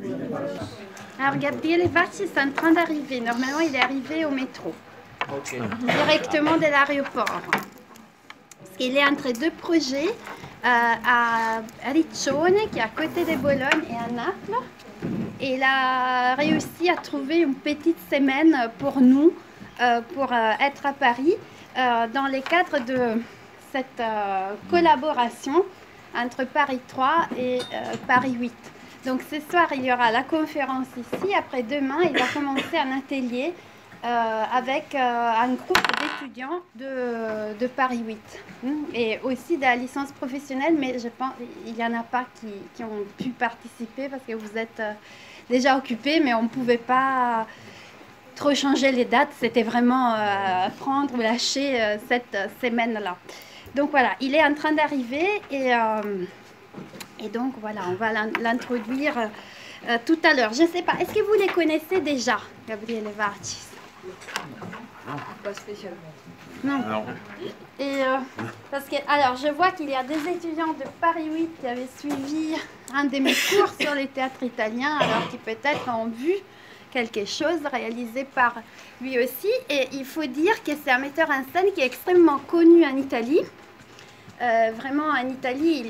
Alors, Gabriele Vacci est en train d'arriver. Normalement, il est arrivé au métro, directement de l'aéroport. Parce qu'il est entre deux projets à Riccione, qui est à côté de Bologne, et à Naples. Et il a réussi à trouver une petite semaine pour nous, pour être à Paris, dans le cadre de cette collaboration entre Paris 3 et Paris 8. Donc ce soir, il y aura la conférence ici. Après demain, il va commencer un atelier avec un groupe d'étudiants de Paris 8 et aussi de la licence professionnelle, mais je pense qu'il n'y en a pas qui ont pu participer parce que vous êtes déjà occupés, mais on ne pouvait pas trop changer les dates. C'était vraiment prendre ou lâcher cette semaine-là. Donc voilà, il est en train d'arriver et donc voilà, on va l'introduire tout à l'heure. Je ne sais pas, est-ce que vous les connaissez déjà, Gabriele Vacci? Non, pas spécialement. Non. Non. Et parce que, alors, je vois qu'il y a des étudiants de Paris 8 qui avaient suivi un de mes cours sur les théâtres italiens, alors qui peut-être ont vu quelque chose réalisé par lui aussi. Et il faut dire que c'est un metteur en scène qui est extrêmement connu en Italie. Vraiment, en Italie,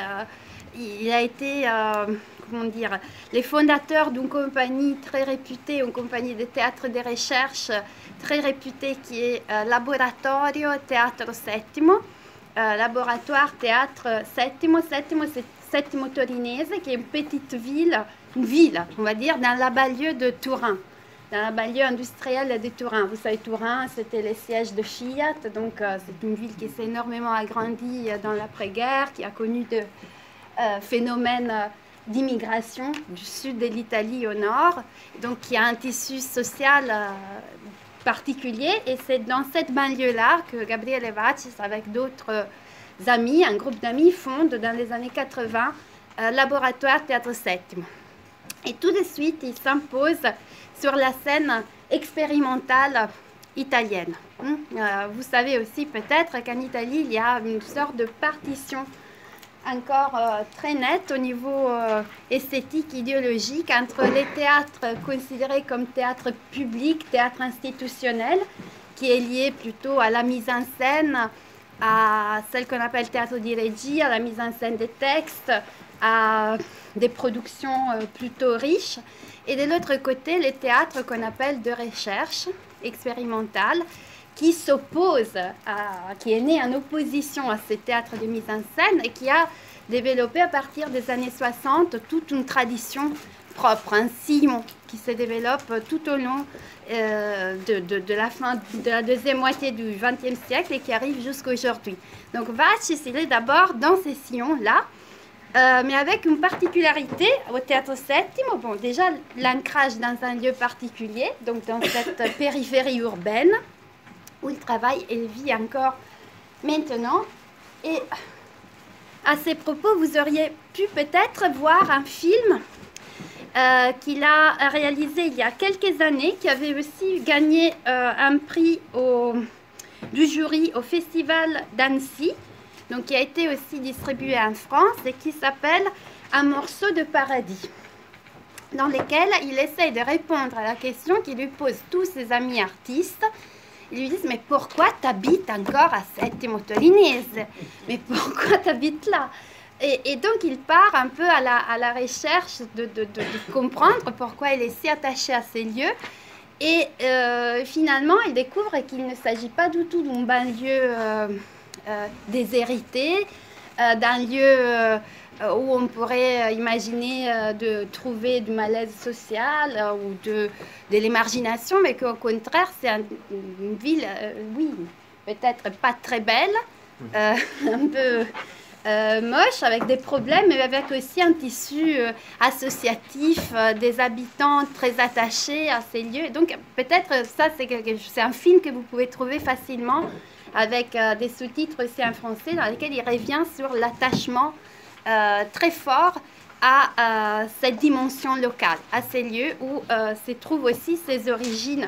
il a été, comment dire, les fondateurs d'une compagnie très réputée, une compagnie de théâtre de recherche très réputée qui est Laboratorio Teatro Settimo, laboratoire théâtre Settimo. Settimo, c'est Settimo Torinese, qui est une petite ville, on va dire, dans la banlieue de Turin, dans la banlieue industrielle de Turin. Vous savez, Turin, c'était le siège de Fiat, donc c'est une ville qui s'est énormément agrandie dans l'après-guerre, qui a connu de phénomènes d'immigration du sud de l'Italie au nord, donc qui a un tissu social particulier. Et c'est dans cette banlieue-là que Gabriele Vacci, avec d'autres amis, un groupe d'amis, fonde dans les années 80 Laboratoire Teatro Settimo. Et tout de suite, il s'impose sur la scène expérimentale italienne. Vous savez aussi peut-être qu'en Italie, il y a une sorte de partition encore très nette au niveau esthétique, idéologique, entre les théâtres considérés comme théâtre public, théâtre institutionnel, qui est lié plutôt à la mise en scène, à celle qu'on appelle théâtre di regia, à la mise en scène des textes, à des productions plutôt riches, et de l'autre côté, les théâtres qu'on appelle de recherche expérimentale, qui s'oppose, qui est né en opposition à ces théâtres de mise en scène et qui a développé à partir des années 60 toute une tradition propre, un sillon qui se développe tout au long de la fin de la deuxième moitié du XXe siècle et qui arrive jusqu'à aujourd'hui. Donc Vacci, il est d'abord dans ces sillons-là, mais avec une particularité au Teatro Settimo. Bon, déjà l'ancrage dans un lieu particulier, donc dans cette périphérie urbaine, où il travaille et vit encore maintenant. Et à ces propos, vous auriez pu peut-être voir un film qu'il a réalisé il y a quelques années, qui avait aussi gagné un prix du jury au Festival d'Annecy, donc qui a été aussi distribué en France et qui s'appelle Un morceau de paradis, dans lequel il essaie de répondre à la question qu'il lui pose tous ses amis artistes. Ils lui disent, mais pourquoi tu habites encore à Settimo Torinese? Mais pourquoi tu habites là? Et donc, il part un peu à la recherche de comprendre pourquoi il est si attaché à ces lieux. Et finalement, il découvre qu'il ne s'agit pas du tout d'une banlieue déshéritée, d'un lieu où on pourrait imaginer de trouver du malaise social ou de l'émargination, mais qu'au contraire, c'est une ville, oui, peut-être pas très belle, un peu moche, avec des problèmes, mais avec aussi un tissu associatif, des habitants très attachés à ces lieux. Donc peut-être ça, c'est un film que vous pouvez trouver facilement, avec des sous-titres aussi en français, dans lesquels il revient sur l'attachement très fort à cette dimension locale, à ces lieux où se trouvent aussi ses origines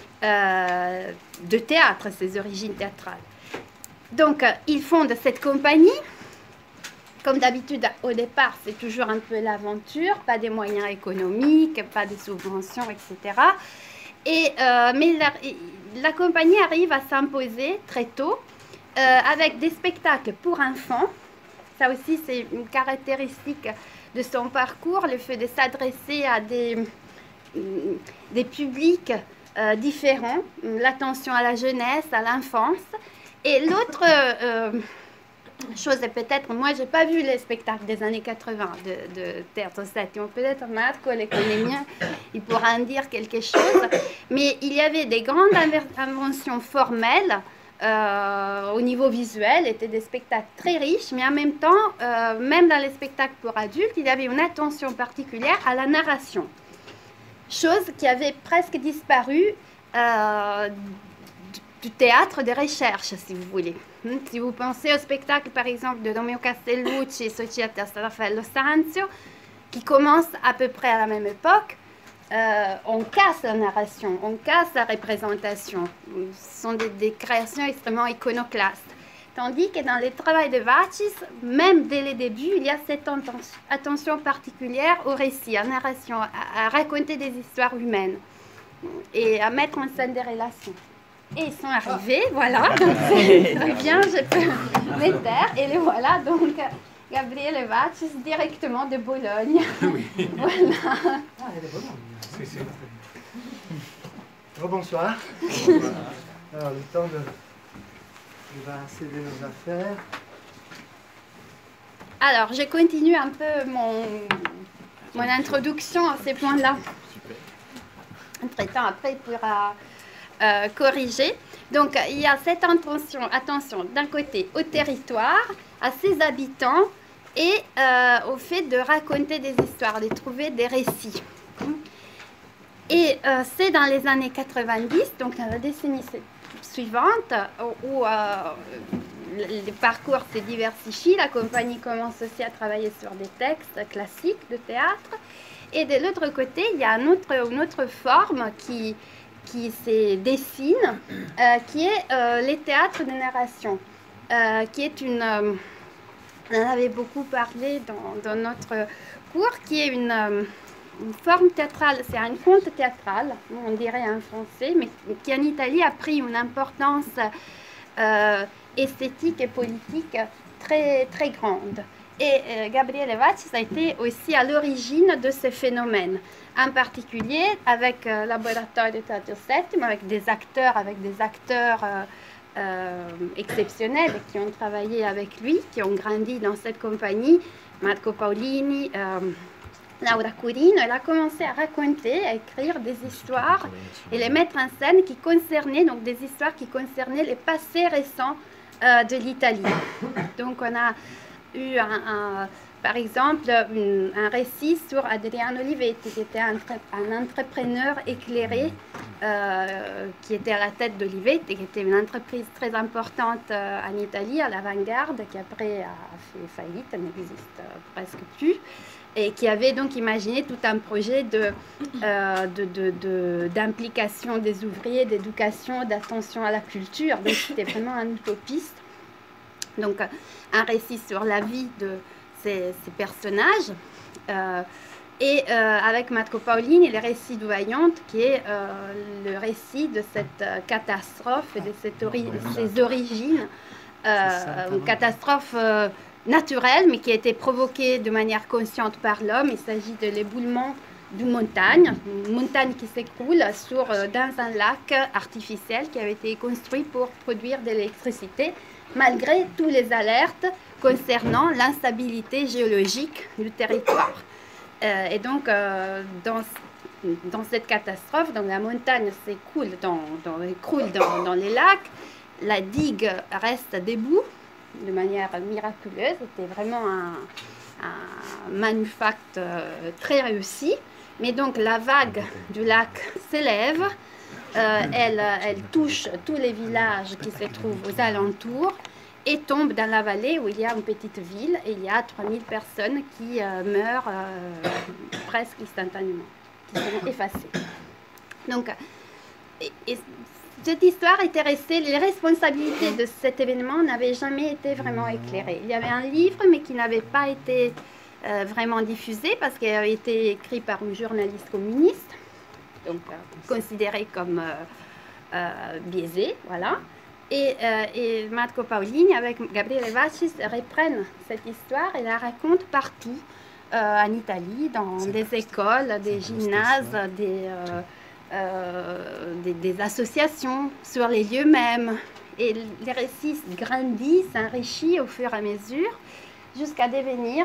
de théâtre, ses origines théâtrales. Donc, ils fondent cette compagnie comme d'habitude, au départ, c'est toujours un peu l'aventure, pas des moyens économiques, pas de subventions, etc. Mais la compagnie arrive à s'imposer très tôt avec des spectacles pour enfants. Ça aussi, c'est une caractéristique de son parcours, le fait de s'adresser à des publics différents, l'attention à la jeunesse, à l'enfance. Et l'autre chose, et peut-être, moi, j'ai pas vu les spectacles des années 80 de Teatro Settimo, peut-être Marco les connaît mieux, il pourra en dire quelque chose, mais il y avait des grandes inventions formelles au niveau visuel, étaient des spectacles très riches, mais en même temps, même dans les spectacles pour adultes, il y avait une attention particulière à la narration, chose qui avait presque disparu du théâtre de recherche, si vous voulez. Si vous pensez au spectacle, par exemple, de Romeo Castellucci et Società Raffaello Sanzio, qui commence à peu près à la même époque, on casse la narration, on casse la représentation. Ce sont des créations extrêmement iconoclastes. Tandis que dans les travaux de Vachis, même dès le début, il y a cette attention particulière au récit, à la narration, à raconter des histoires humaines et à mettre en scène des relations. Et ils sont arrivés, voilà, donc c'est très bien, je peux les taire. Et les voilà, donc Gabriele Vachis directement de Bologne. Oui. Voilà. Ah, elle est de Bologne. Si, si. Rebonsoir. Alors, le temps de... Je vais accéder nos affaires. Alors, je continue un peu mon introduction à ces points-là. Entre-temps, après, il pourra corriger. Donc, il y a cette attention d'un côté au territoire, à ses habitants et au fait de raconter des histoires, de trouver des récits. Et c'est dans les années 90, donc dans la décennie suivante, où le parcours se diversifie, la compagnie commence aussi à travailler sur des textes classiques de théâtre. Et de l'autre côté, il y a une autre forme qui se dessine, qui est les théâtres de narration, qui est on en avait beaucoup parlé dans notre cours, qui est une forme théâtrale, c'est un conte théâtral, on dirait en français, mais qui en Italie a pris une importance esthétique et politique très, très grande. Et Gabriele Vachis a été aussi à l'origine de ce phénomène, en particulier avec Laboratorio de Teatro Settimo, avec des acteurs exceptionnels qui ont travaillé avec lui, qui ont grandi dans cette compagnie, Marco Paolini, Laura Curino. Elle a commencé à raconter, à écrire des histoires et les mettre en scène qui concernaient, donc des histoires qui concernaient les passés récents de l'Italie. Donc on a eu par exemple un récit sur Adriano Olivetti, qui était un entrepreneur éclairé qui était à la tête d'Olivetti, qui était une entreprise très importante en Italie, à l'avant-garde, qui après a fait faillite, elle n'existe presque plus, et qui avait donc imaginé tout un projet d'implication des ouvriers, d'éducation, d'attention à la culture. Donc c'était vraiment un utopiste. Donc un récit sur la vie de ces personnages. Avec Marco Paolini, le récit d'Ovaillante, qui est le récit de cette catastrophe et de ses origines. Une catastrophe naturelle, mais qui a été provoquée de manière consciente par l'homme. Il s'agit de l'éboulement d'une montagne qui s'écroule dans un lac artificiel qui avait été construit pour produire de l'électricité, malgré toutes les alertes concernant l'instabilité géologique du territoire. Et donc, dans cette catastrophe, donc la montagne s'écroule dans les lacs, la digue reste debout de manière miraculeuse. C'était vraiment un manufact très réussi. Mais donc la vague du lac s'élève, elle touche tous les villages qui se trouvent aux alentours et tombe dans la vallée où il y a une petite ville et il y a 3000 personnes qui meurent presque instantanément, qui sont effacées. Donc et cette histoire était restée, les responsabilités de cet événement n'avaient jamais été vraiment éclairées. Il y avait un livre, mais qui n'avait pas été vraiment diffusé parce qu'il avait été écrit par une journaliste communiste, donc considéré comme biaisé, voilà. Et Marco Paolini, avec Gabriele Vachis, reprennent cette histoire et la racontent partout en Italie, dans des écoles, des gymnases, des associations, sur les lieux mêmes. Et les récits grandissent, s'enrichissent au fur et à mesure, jusqu'à devenir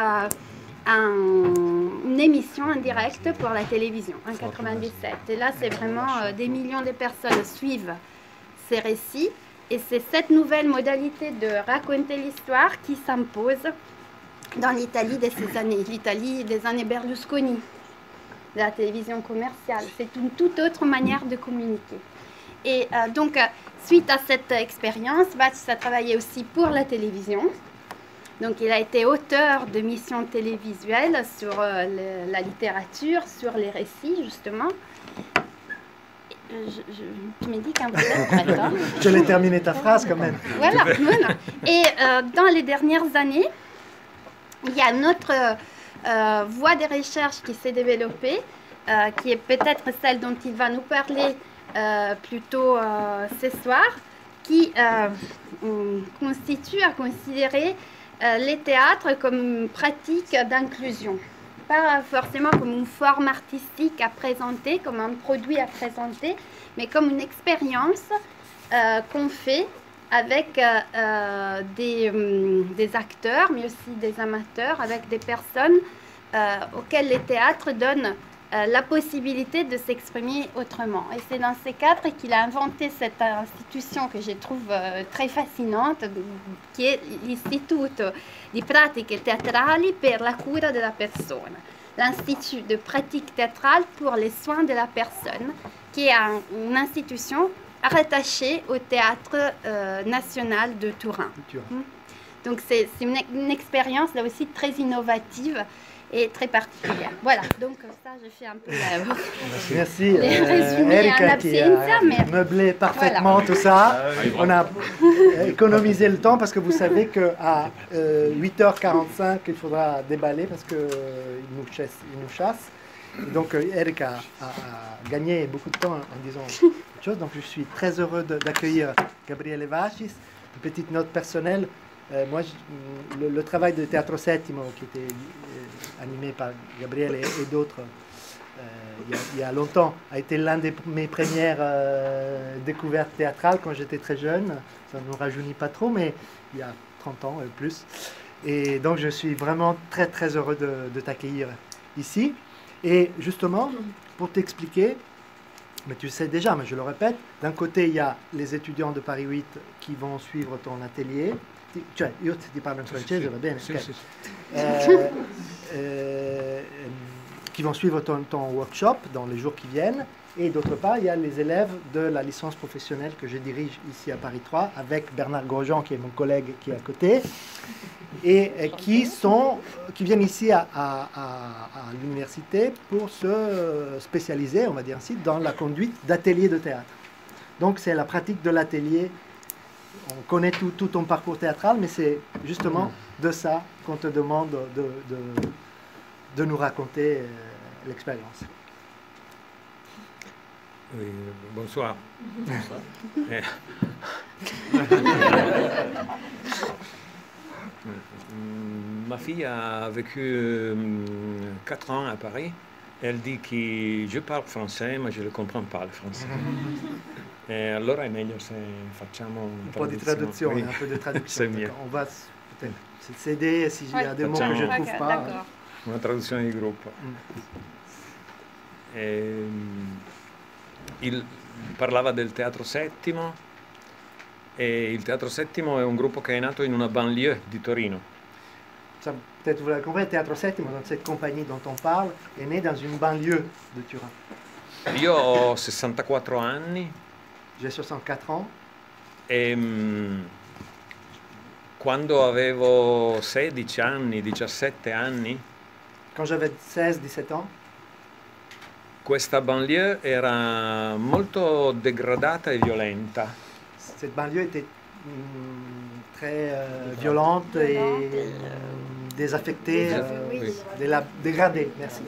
une émission en direct pour la télévision en 1997. Et là, c'est vraiment des millions de personnes suivent ces récits. Et c'est cette nouvelle modalité de raconter l'histoire qui s'impose dans l'Italie de ces années, l'Italie des années Berlusconi, de la télévision commerciale. C'est une toute autre manière de communiquer. Et donc, suite à cette expérience, Vachis a travaillé aussi pour la télévision. Donc, il a été auteur de missions télévisuelles sur la littérature, sur les récits, justement. Tu me dis qu'un peu après, hein. Je l'ai terminé ta phrase quand même. Voilà, voilà. Et dans les dernières années, il y a une autre voie de recherche qui s'est développée, qui est peut-être celle dont il va nous parler plus tôt ce soir, qui constitue à considérer les théâtres comme une pratique d'inclusion. Pas forcément comme une forme artistique à présenter, comme un produit à présenter, mais comme une expérience qu'on fait avec des acteurs, mais aussi des amateurs, avec des personnes auxquelles les théâtres donnent la possibilité de s'exprimer autrement. Et c'est dans ces cadres qu'il a inventé cette institution que je trouve très fascinante, qui est l'Istituto di Pratiche Teatrali per la Cura della Persona, l'Institut de pratique théâtrale pour les soins de la personne, qui est une institution rattachée au Théâtre national de Turin. Donc c'est une expérience là aussi très innovative et très particulière. Voilà, donc ça je fais un peu Merci Erika qui a meublé parfaitement voilà. Tout ça. On a économisé le temps parce que vous savez qu'à 8h45 il faudra déballer parce qu'il nous chasse. Et donc Erika a gagné beaucoup de temps en disant autre chose. Donc je suis très heureux d'accueillir Gabriele Vachis. Une petite note personnelle. Moi, le travail de Teatro Settimo, qui était animé par Gabriele et d'autres il y a longtemps, a été l'un de mes premières découvertes théâtrales quand j'étais très jeune. Ça ne nous rajeunit pas trop, mais il y a 30 ans et plus. Et donc, je suis vraiment très, très heureux de t'accueillir ici. Et justement, pour t'expliquer, mais tu sais déjà, mais je le répète, d'un côté, il y a les étudiants de Paris 8 qui vont suivre ton atelier. Cioè, io ti parlo in francese, va bene? Okay. Qui vont suivre ton workshop dans les jours qui viennent. Et d'autre part, il y a les élèves de la licence professionnelle que je dirige ici à Paris 3 avec Bernard Grosjean, qui est mon collègue qui est à côté, et qui viennent ici à l'université pour se spécialiser, on va dire ainsi, dans la conduite d'ateliers de théâtre. Donc c'est la pratique de l'atelier. On connaît tout ton parcours théâtral, mais c'est justement de ça qu'on te demande de nous raconter l'expérience. Oui, bonsoir. Bonsoir. Ma fille a vécu 4 ans à Paris. Elle dit que je parle français, ma je ne comprends pas le français. E allora è meglio se facciamo un po' di traduzione, un po' di traduzione. On va peut-être s'aider s'il y a des mots que je ne trouve pas. Una traduzione di gruppo. Parlava del Teatro Settimo, e il Teatro Settimo è un gruppo che è nato in una banlieue di Torino. Peut-être vous l'avez compris, le Teatro Settimo, donc cette compagnie dont on parle, est née dans une banlieue de Turin. Io ho 64 anni. J'ai 64 ans. E quando avevo 16 anni, 17 anni, quand j'avais 16-17 ans, questa banlieue era molto degradata e violenta. Cette banlieue était très violente et désaffectée, dégradée. Merci.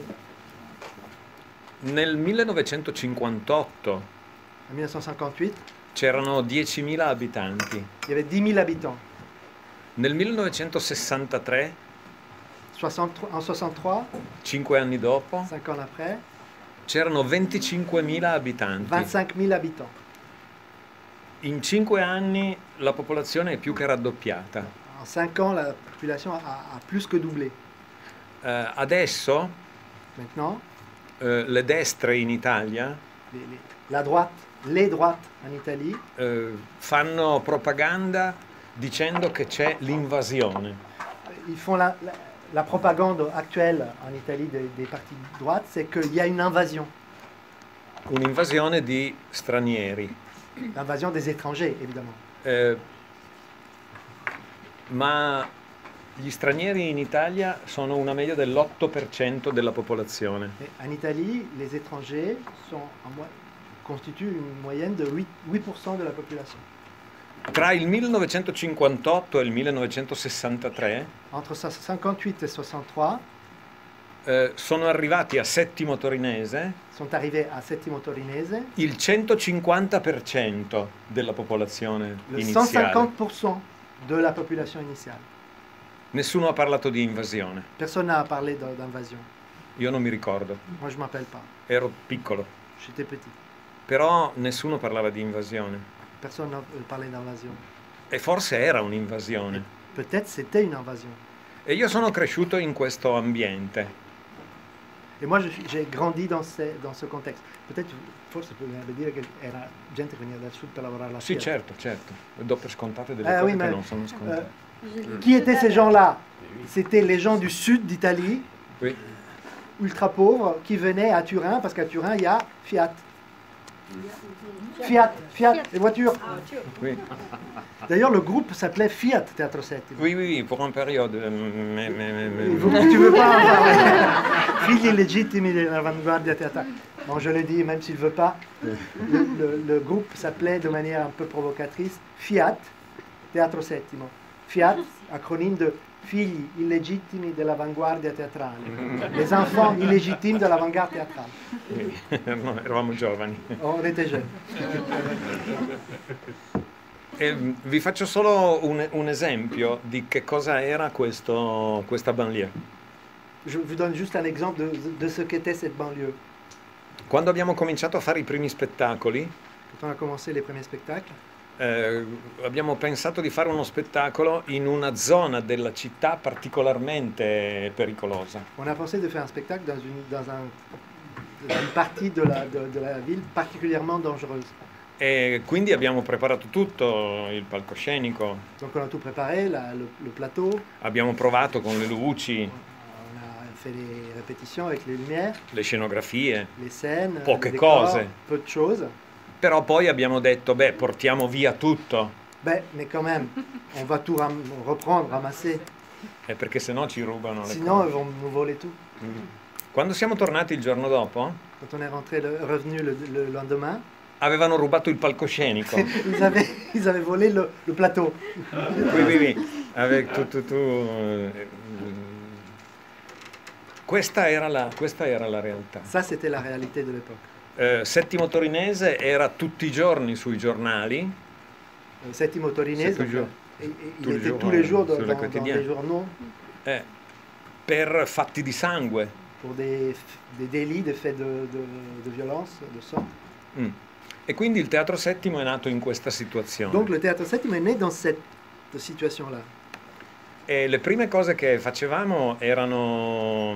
Nel 1958 En 1958, c'erano 10.000 abitanti. il y avait 10 000 habitants. Nel 1963, En 63, 5 anni dopo, 5 ans après, c'erano 25.000 abitanti. 25 000 habitants. In 5 anni la popolazione è più che raddoppiata. En 5 ans, la population a plus que doublé. Adesso Maintenant, le destre in Italia la droite, les droites en Italie fanno propaganda dicendo che c'è l'invasione. ils font la propagande actuelle en Italie des partis de droite, c'est qu'il y a une invasion. Un'invasione di stranieri. L'invasion des étrangers, évidemment. Ma gli stranieri in Italia sono una media dell'8% della popolazione. Mais en Italie, les étrangers constituent une moyenne de 8% de la population. Tra il 1958 e il 1963 Entre 58 et 63, sono arrivati a Settimo Torinese sont arrivés à Settimo Torinese il 150% della popolazione le iniziale. 150% de la population initiale. Nessuno ha parlato di invasione. Personne n'a parlé d'invasion. Io non mi ricordo, Moi, je ne m'appelle pas. ero piccolo. J'étais petit. Però nessuno parlava di invasione. Personne n'a parlé d'invasion. E forse era un'invasione. Peut-être c'était une invasion. E io sono cresciuto in questo ambiente. Et moi, j'ai grandi dans ce contexte. Peut-être, forse potrebbe dire che era gente che veniva dal sud per lavorare alla Sì, Fiat. certo, certo. Do per scontate delle Ah cose oui, che mais, non sono scontate. Qui étaient ces gens-là? C'était les gens du sud d'Italie, Oui. ultra pauvres, qui venaient à Turin, parce qu'à Turin, il y a Fiat. Fiat, les voitures. Oui. D'ailleurs, le groupe s'appelait Fiat Teatro Settimo. Oui, oui, pour un période. Tu veux pas en parler. Figli illegittimi dell'avanguardia teatrale. Bon, je le dis, même s'il ne veut pas. Le groupe s'appelait de manière un peu provocatrice Fiat Teatro Settimo. Fiat, acronyme de figli illegittimi dell'avanguardia teatrale. Les enfants illégitimes de l'avant-garde théâtrale. No, eravamo giovani. On était jeunes. E vi faccio solo un esempio di che cosa era questa banlieue. Je vous donne juste un exemple de ce qu'était cette banlieue. Quando abbiamo cominciato a fare i primi spettacoli, Quand on a commencé les premiers spectacles, abbiamo pensato di fare uno spettacolo in una zona della città particolarmente pericolosa. on a pensé de faire un spectacle dans une partie de la ville particulièrement dangereuse. E quindi abbiamo preparato tutto, il palcoscenico, Donc on a tout préparé, le plateau, abbiamo provato con le luci, on a fait les répétitions avec les lumières, le scenografie, les scènes, Poche les décors, cose. peu de choses. però poi abbiamo detto, beh, portiamo via tutto, Mais quand même, on va tout reprendre, ramasser. perché sennò ci rubano le Sinon, ils cose. vont nous voler tout. Quando siamo tornati il giorno dopo, Quand on est revenu le lendemain, avevano rubato il palcoscenico. ils avaient volé le plateau. Oui, oui, oui. Avec Questa era la realtà. Ça, c'était la réalité de l'époque. Settimo Torinese era tutti i giorni sui giornali, Settimo Torinese, C'est toujours- il était tous les jours sur le dans quotidien. les journaux per fatti di sangue. pour des délits, des faits de violence, de sang. E quindi il Teatro Settimo è nato in questa situazione. Donc le Théâtre Settimo est né dans cette situation-là. E le prime cose che facevamo erano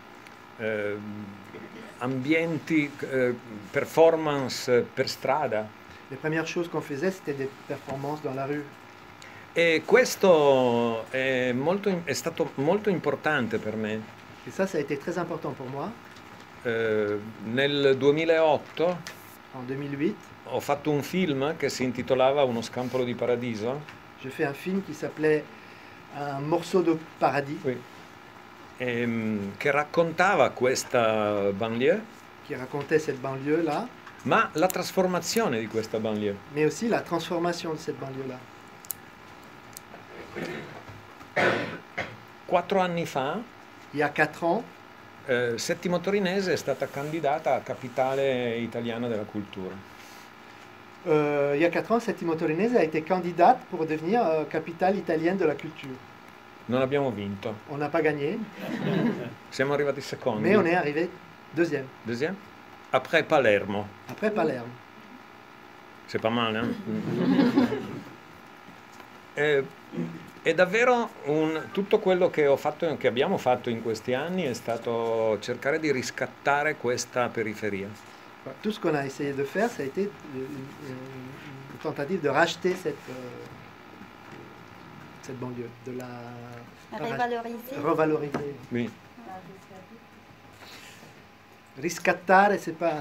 ambienti, performance per strada. Les premières choses qu'on faisait, c'était des performances dans la rue. E questo è stato molto importante per me. Et ça a été très important pour moi. Nel 2008 En 2008, ho fatto un film che si intitolava Uno scampolo di paradiso, j'ai fait un film qui s'appelait Un morceau de paradis, che raccontava questa banlieue qui racontait cette banlieue-là, ma la trasformazione di questa banlieue. mais aussi la transformation de cette banlieue-là. 4 anni fa, Il y a 4 ans, Settimo Torinese è stata candidata a capitale italiana della cultura. il y a 4 ans, Settimo Torinese a été candidate pour devenir capitale italienne de la culture. Non abbiamo vinto, On n'a pas gagné, siamo arrivati secondi. mais on est arrivé deuxième, Deuxième? Après Palermo. après Palerme. C'est pas male, è davvero tutto quello che che abbiamo fatto in questi anni è stato cercare di riscattare questa periferia. Tout ce qu'on a essayé de faire, ça a été une tentative de racheter cette banlieue, de la Revaloriser. revaloriser. Oui. Riscattare, c'est pas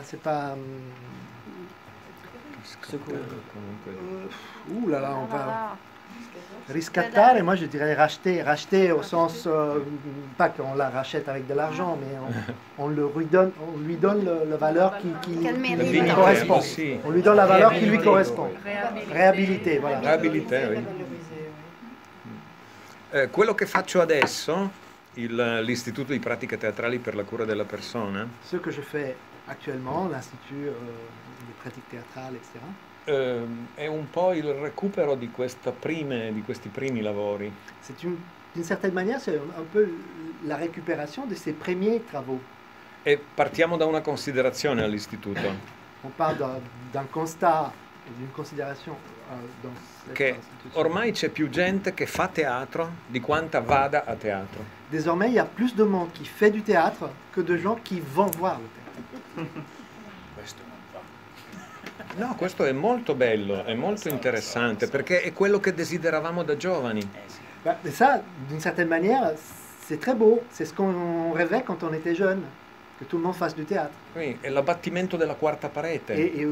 ouh là là, on va Voilà. riscattare. Moi, je dirais racheter, racheter au sens pas qu'on la rachète avec de l'argent, mais on lui donne la valeur qui Qu'elle lui mérite. correspond. Sì. On lui donne la valeur qui lui correspond. Réhabiliter, voilà. Abilità, oui. Quello che faccio adesso, l'Istituto di Pratiche Teatrali per la Cura della Persona, Ce que je fais actuellement, l'Institut des pratiques théâtrales, etc., è un po' il recupero di questi primi lavori. c'est d'une certaine manière, c'est un peu la récupération de ces premiers travaux. E partiamo da una considerazione all'Istituto, On part d'un constat et d'une considération dans cette che institution. ormai c'è più gente che fa teatro di quanta vada a teatro. Désormais, il y a plus de monde qui fait du théâtre que de gens qui vont voir le théâtre. No, questo è molto bello, è molto interessante, perché è quello che desideravamo da giovani. Bah, mais ça, d'une certaine manière, c'est très beau. C'est ce qu'on rêvait quand on était jeune, que tout le monde fasse du théâtre. Qui è l'abbattimento della quarta parete. Et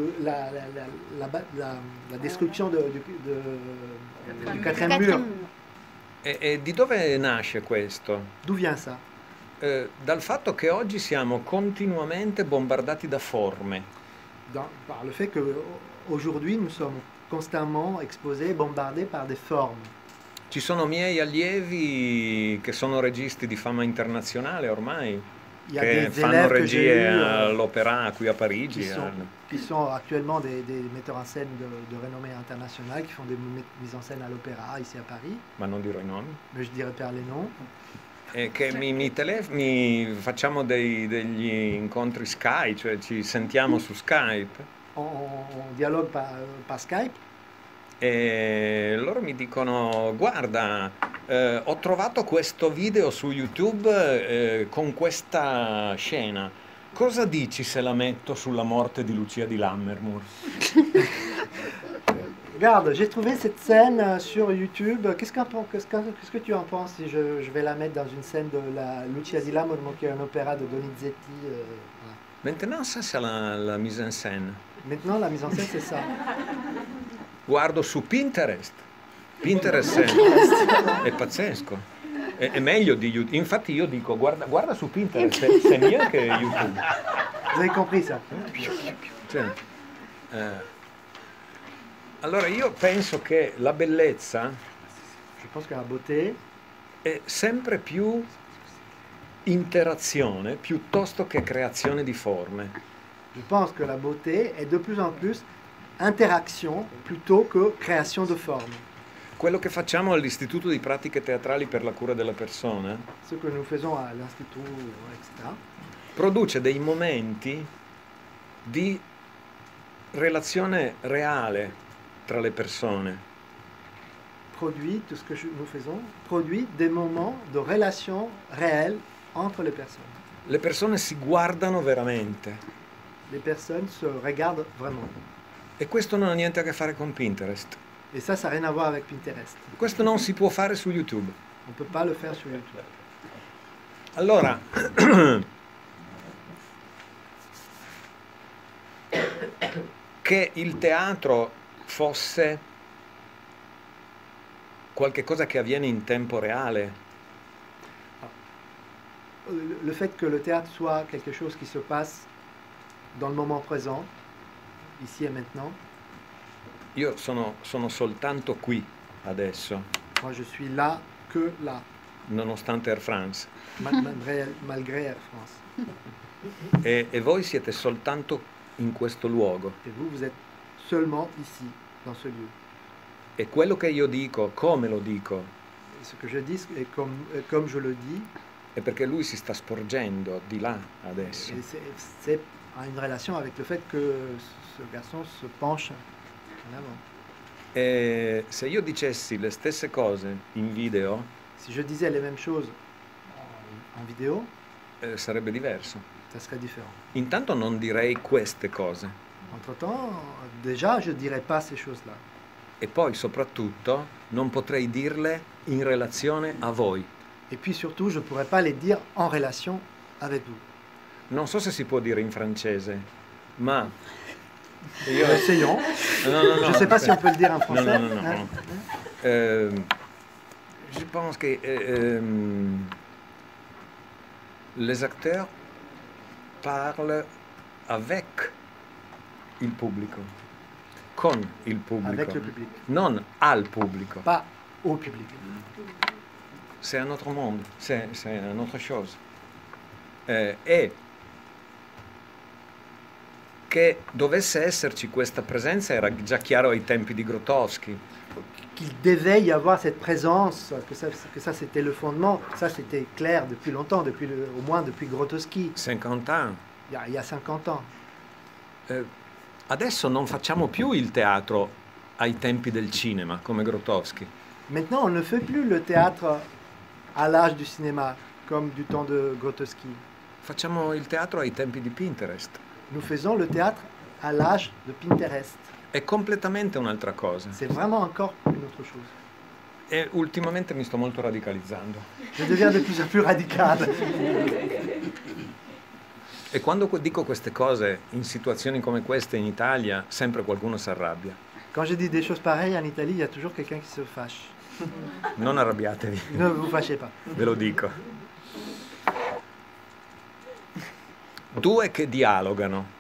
la destruction du quatrième mur. E di dove nasce questo? D'où vient ça? Dal fatto che oggi siamo continuamente bombardati da forme. Par le fait qu'aujourd'hui, nous sommes constamment exposés, bombardés par des formes. Ci sono miei allievi che sono registi di fama internazionale ormai, Il y a che des fanno élèves que j'ai regie eus all'Opéra qui a Parigi. qui sont actuellement des metteurs en scène de renommée internationale, qui font des mises en scène à l'opéra ici à Paris, Ma non dirò i nomi. mais je dirais pas les noms. E che facciamo degli incontri Skype, cioè ci sentiamo su Skype. On dialogue par Skype. E loro mi dicono: guarda, ho trovato questo video su YouTube con questa scena, cosa dici se la metto sulla morte di Lucia di Lammermoor? Regarde, j'ai trouvé cette scène sur YouTube. Qu'est-ce que tu en penses si je vais la mettre dans une scène de la Lucia di Lammermoor, qui est un opéra de Donizetti, voilà. Maintenant ça c'est la mise en scène. Maintenant, la mise en scène, c'est ça. Guardo su Pinterest. Pinterest è pazzesco. È meglio di YouTube. Infatti io dico guarda su Pinterest, c'est mieux che YouTube. Vous avez compris ça? Cioè, allora io penso che la bellezza Je pense que la beauté, è sempre più interazione piuttosto che creazione di forme. je pense que la beauté est de plus en plus interaction plutôt que création de formes. Quello che facciamo all'Istituto di Pratiche Teatrali per la Cura della Persona Ce que nous faisons à l'Institut, etc., produce dei momenti di relazione reale tra le persone. produit, tout ce que nous faisons, produit des moments de relation réelle entre les personnes. Le persone si guardano veramente Les personnes se regardent vraiment. e questo non ha niente a che fare con Pinterest. Et ça n'a rien à voir avec Pinterest. Questo non si può fare su YouTube. On ne peut pas le faire sur YouTube. Allora, che il teatro fosse qualche cosa che avviene in tempo reale, Le fait que le théâtre soit quelque chose qui se passe dans le moment présent, ici et maintenant. Io sono soltanto qui adesso, Moi, je suis là que là, nonostante Air France. malgré Air France. E voi siete soltanto in questo luogo. Et vous, vous êtes seulement ici, dans ce lieu. E quello che io dico, come lo dico, Et ce que je dis, et comme je le dis, è perché lui si sta sporgendo di là adesso. et c'est en une relation avec le fait que ce garçon se penche en avant. E se io dicessi le stesse cose in video, Si je disais les mêmes choses en vidéo, sarebbe diverso. ça serait différent. Intanto non direi queste cose. Entre-temps, déjà, je ne dirais pas ces choses-là. E poi soprattutto non potrei dirle in relazione a voi. Et puis surtout, je ne pourrais pas les dire en relation avec vous. Non so se si può dire in francese, ma io... Essayons. No, Je ne sais pas si on peut le dire en français. No. Hein? Je pense que les acteurs parlent avec il pubblico, con il pubblico, Avec le public, non al pubblico. pas au public. C'est un autre monde, c'est une autre chose. E che dovesse esserci questa presenza era già chiaro ai tempi di Grotowski. Qu'il devait y avoir cette présence, que ça c'était le fondement, ça c'était clair depuis longtemps, au moins depuis Grotowski, 50 ans. il y a 50 ans. Adesso non facciamo più il teatro ai tempi del cinema, come Grotowski. Maintenant, on ne fait plus le théâtre à l'âge du cinéma, comme du temps de Grotowski. Facciamo il teatro ai tempi di Pinterest. Nous faisons le théâtre à l'âge de Pinterest. È completamente un'altra cosa. C'est vraiment encore une autre chose. E ultimamente mi sto molto radicalizzando. Je deviens de plus en plus radical. E quando dico queste cose in situazioni come queste in Italia, sempre qualcuno si arrabbia. Quand je dis des choses pareilles en Italie, il y a toujours quelqu'un qui se fâche. Non arrabbiatevi, Ne vous fâchez pas. ve lo dico. Due che dialogano.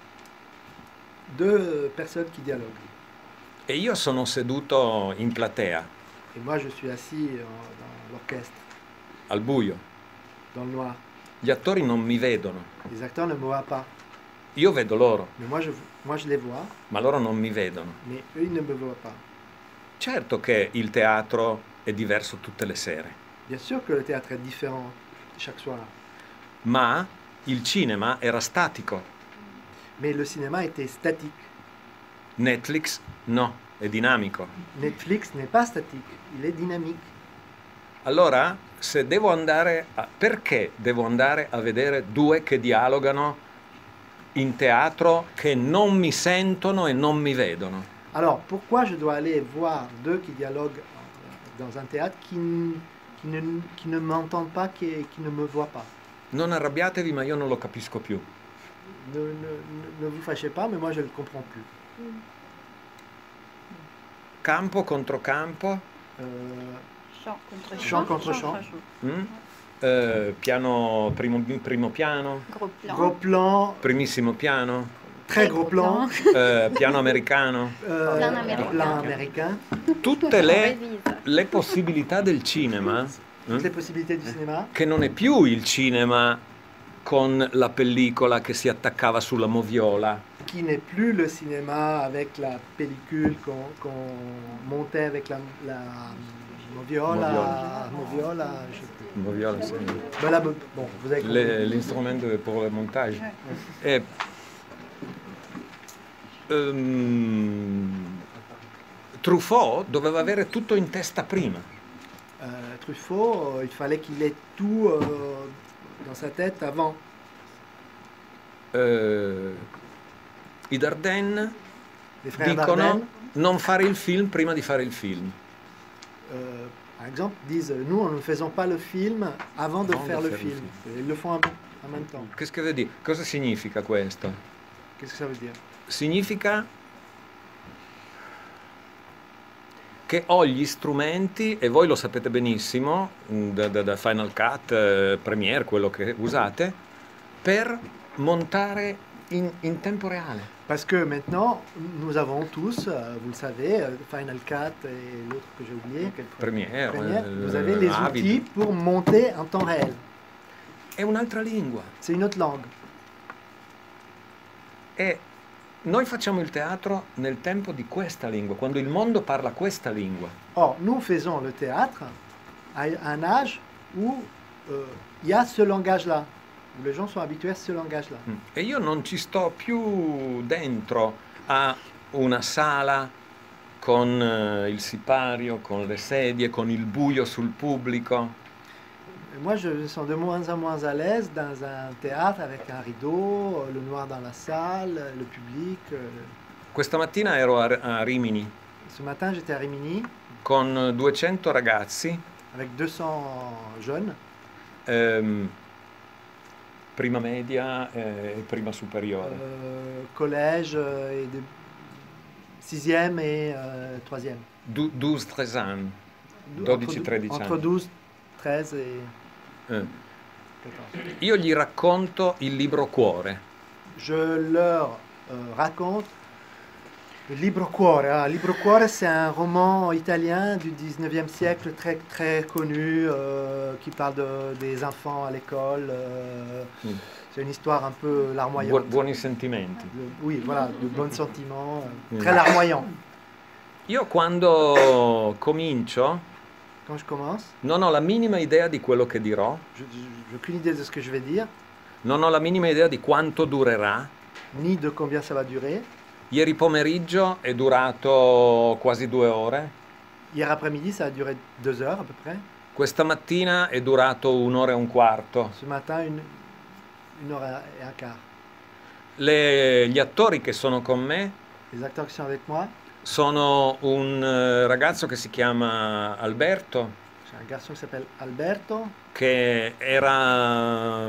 Deux personnes qui dialoguent. E io sono seduto in platea, Et moi, je suis assis dans l'orchestre, al buio. dans le noir. Gli attori non mi vedono. Les acteurs ne me voient pas. Io vedo loro, Mais moi, je les vois, ma loro non mi vedono. mais eux, ils ne me voient pas. Certo che il teatro è diverso tutte le sere, Bien sûr que le théâtre est différent chaque soir. ma il cinema era statico. Mais le cinéma était statique. Netflix no, è dinamico. Netflix n'est pas statique, il est dynamique. Allora, se devo andare perché devo andare a vedere due che dialogano in teatro che non mi sentono e non mi vedono? Alors, pourquoi je dois aller voir deux qui dialoguent dans un théâtre qui ne m'entendent pas, qui ne me voient pas? Non arrabbiatevi, ma io non lo capisco più. Ne vous fâchez pas, mais moi je ne le comprends plus. Campo contro campo, Chant contre Chant. piano, primo piano, Gros plan. Gros plan, primissimo piano, très gros plan, piano americano. Plan américain. plan américain. Tutte le possibilità del cinema, Toutes les possibilités du cinéma. che non è più il cinema con la pellicola che si attaccava sulla moviola, Qui n'est plus le cinéma avec la pellicule qu'on montait avec la moviola. Moviola, je sais plus. moviola sì. Voilà, bon, vous avez compris. L'instrument pour le montage. E, Truffaut doveva avere tutto in testa prima. Truffaut, il fallait qu'il ait tout dans sa tête avant. I Dardenne Les frères dicono Dardenne, non fare il film prima di fare il film. par exemple, disent nous, ne faisons pas le film avant de faire le film. Ils le font en même temps. Che vuol dire? Cosa significa questo? Qu'est-ce que ça veut dire? Significa che ho gli strumenti, e voi lo sapete benissimo, da Final Cut, Premiere, quello che usate, per montare in tempo reale. Parce que maintenant, nous avons tous, vous le savez, Final Cut et l'autre que j'ai oublié, Premiere, Premiere, vous avez les Avid. outils pour monter en temps réel. È un'altra lingua. C'est une autre langue. E noi facciamo il teatro nel tempo di questa lingua, quando il mondo parla questa lingua. Or, nous faisons le théâtre à un âge où il y a ce langage-là, où les gens sont habitués à ce langage-là. E io non ci sto più dentro a una sala con il sipario, con le sedie, con il buio sul pubblico. Et moi, je me sens de moins en moins à l'aise dans un théâtre avec un rideau, le noir dans la salle, le public. Questa mattina ero a Rimini Ce matin, j'étais à Rimini con 200 ragazzi, avec 200 jeunes, prima media e prima superiore. collège et 6e et 3e. 12-13 anni, 12-13 Entre anni. 12, 13 et Eh. 14. Io gli racconto il libro Cuore. Je leur raconte le Libro Cuore. Ah, Libro Cuore, c'est un roman italien du 19e siècle très, très connu qui parle des enfants à l'école. C'est une histoire un peu larmoyante. Buoni sentimenti. Oui, voilà, de bons sentiments, très larmoyant. Io quando comincio Quand je commence, non ho la minima idea di quello che dirò, j'ai aucune idée de ce que je vais dire, non ho la minima idea di quanto durerà. ni de combien ça va durer. Ieri pomeriggio è durato quasi 2 ore, Hier après-midi, ça a duré 2 heures à peu près. questa mattina è durato 1 ora e un quarto. Ce matin, une heure et un quart. Gli attori che sono con me Les acteurs qui sont avec moi, sono un ragazzo che si chiama Alberto, j'ai un garçon qui s'appelle Alberto, che era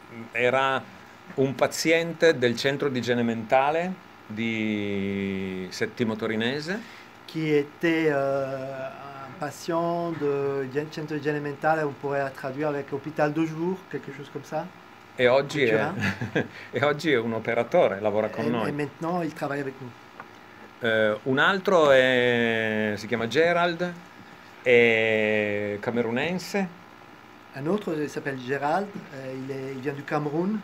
un paziente del centro di igiene mentale di Settimo Torinese, qui était un patient de centre di igiene mentale, on pourrait traduire avec hôpital de jour, quelque chose comme ça. e oggi è, Cultura. e oggi è un operatore, lavora con Et noi. maintenant, il travaille avec nous. Un altro si chiama Gerald, è camerunense Un autre, il s'appelle Gérald, il vient du Cameroun.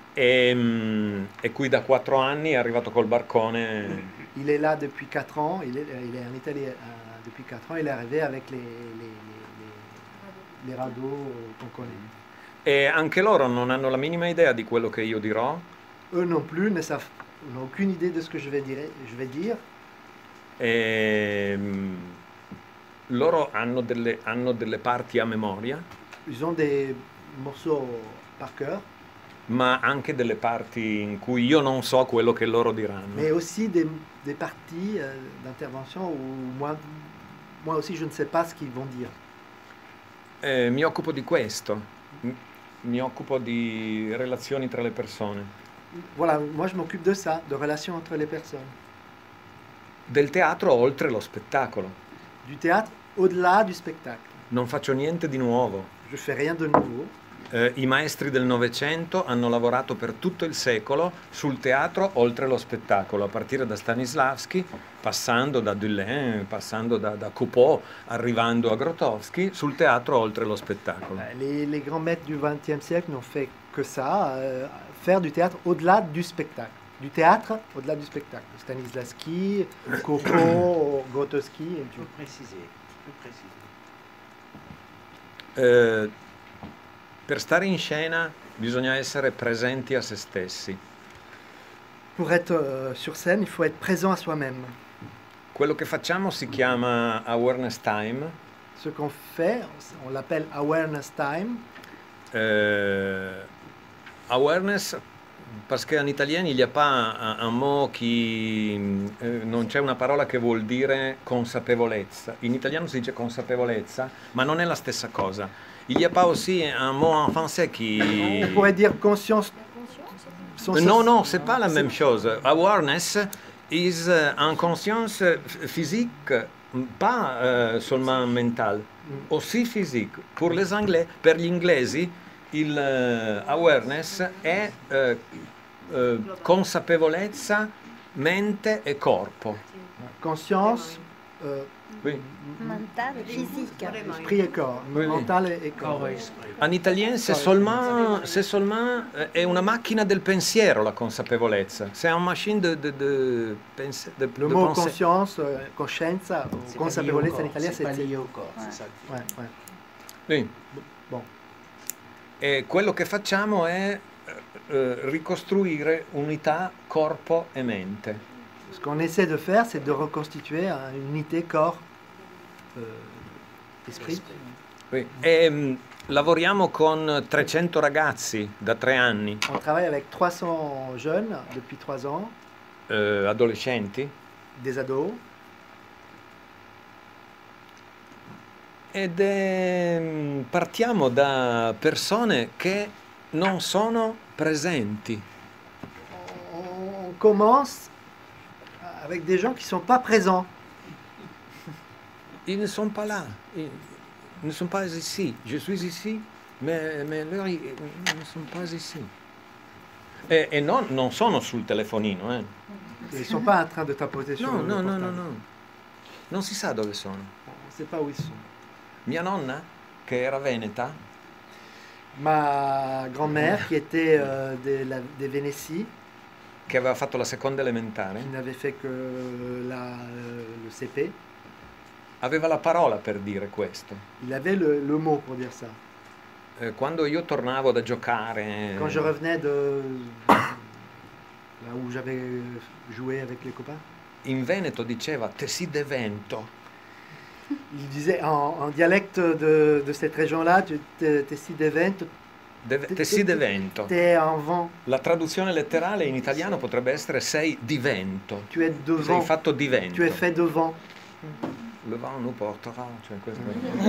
e qui da 4 anni è arrivato col barcone. Il est là depuis 4 ans, il est en Italie depuis 4 ans, il est arrivé avec les radeaux qu'on connaît. E anche loro non hanno la minima idea di quello che io dirò. Eux non plus n'ont aucune idée de ce que je vais dire. Loro hanno delle parti a memoria, Ils ont des morceaux par cœur, ma anche delle parti in cui io non so quello che loro diranno. mais aussi des parties d'intervention où moi aussi je ne sais pas ce qu'ils vont dire. Mi occupo di questo, mi occupo di relazioni tra le persone, Voilà, moi je m'occupe de ça, de relations entre les personnes. del teatro oltre lo spettacolo. Du théâtre au-delà du spectacle. Non faccio niente di nuovo. Je fais rien de nouveau. I maestri del Novecento hanno lavorato per tutto il secolo sul teatro oltre lo spettacolo, a partire da Stanislavski, passando da Dulain, passando da Coupeau, arrivando a Grotowski, sul teatro oltre lo spettacolo. Les grands maîtres du XXe siècle n'ont fait que ça, faire du théâtre au-delà du spectacle. Du théâtre au-delà du spectacle. Stanislavski, Coupeau, Grotowski et Tu peux préciser. Per stare in scena bisogna essere presenti a se stessi. Pour être sur scène, il faut être présent à soi-même. Quello che facciamo si chiama awareness time. Ce qu'on fait, on l'appelle awareness time. Awareness, perché in italiano il n'y a pas un mot non c'è una parola che vuol dire consapevolezza. In italiano si dice consapevolezza, ma non è la stessa cosa. Il n'y a pas aussi un mot en français qui... On pourrait dire conscience. Non, c'est pas la même chose. Awareness is une conscience physique, pas seulement mentale, aussi physique. Per gli inglesi, il awareness è consapevolezza, mente e corpo. Conscience, Oui. Mentale, physique. esprit et corps. Oui, oui. Mental et corps. En italien, c'est seulement è una macchina del pensiero la consapevolezza. C'est une machine de Le mot penser. conscience, coscienza, o consapevolezza in italiano, c'est pas c'est... lié au corps, c'est ça. Ouais, ouais. Sì. Bon. E quello che facciamo è ricostruire unità corpo e mente. Ce qu'on essaie de faire, c'est de reconstituer une unité corps, esprit. Sì. E lavoriamo con 300 ragazzi da 3 anni, On travaille avec 300 jeunes depuis 3 ans, adolescenti, des ados, ed partiamo da persone che non sono presenti. on commence avec des gens qui ne sont pas présents. Ils ne sont pas là, ils ne sont pas ici. Je suis ici, mais loro ne sono pas ici. E non sono sul telefonino, Ils ne sont pas en train de tapoter sur No, le no, no, portable. no, no. Non si sa dove sono. On ne sait pas où ils sont. Mia nonna, che era veneta, Ma grand-mère, qui était des Vénéties, che aveva fatto la seconda elementare, qui n'avait fait que le CP, aveva la parola per dire questo. il avait le mot pour dire ça. Quando io tornavo da giocare, Quand je revenais de là où j'avais joué avec les copains, in Veneto diceva te si de vento. il disait en dialecte de cette région-là, t'es si de vento, Te si de vento. t'es en vent, La traduzione letterale in italiano potrebbe essere sei di vento. tu es de Sei vent, fatto di vento. tu es fait de vent. Le vent nous porterà, cioè questo.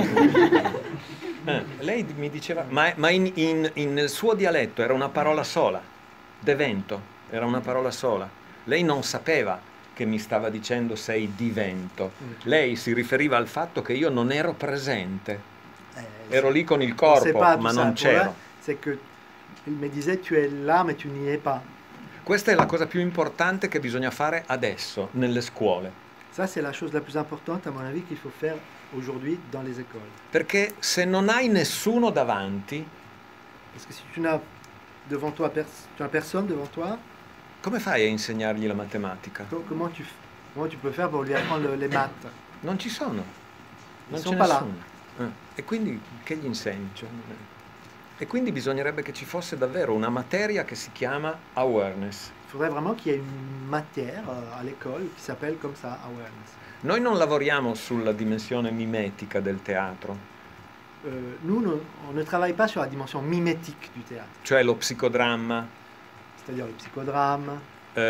Lei mi diceva, ma nel suo dialetto era una parola sola, de vento, era una parola sola. Lei non sapeva che mi stava dicendo sei di vento. Lei si riferiva al fatto che io non ero presente. Ero lì con il On sait corpo, pas ma tout ça. non Pour elle, c'ero. c'est que il me disait tu es là mais tu n'y es pas. Questa è la cosa più importante che bisogna fare adesso nelle scuole. Ça c'est la chose la plus importante à mon avis qu'il faut faire aujourd'hui dans les écoles. Perché se non hai nessuno davanti, Parce que si tu n'as devant toi tu n'as personne devant toi, come fai a insegnargli la matematica? comment tu peux faire pour lui apprendre les maths? Non ci sono. Non Sono c'è pas là. nessuno. E quindi che gli insegni? Cioè, e quindi bisognerebbe che ci fosse davvero una materia che si chiama awareness. Il faudrait vraiment qu'il y ait une matière à l'école qui s'appelle comme ça, awareness. Noi non lavoriamo sulla dimensione mimetica del teatro, Nous, on ne travaille pas sur la dimension mimétique du théâtre, cioè lo psicodramma. c'est-à-dire le psychodrame.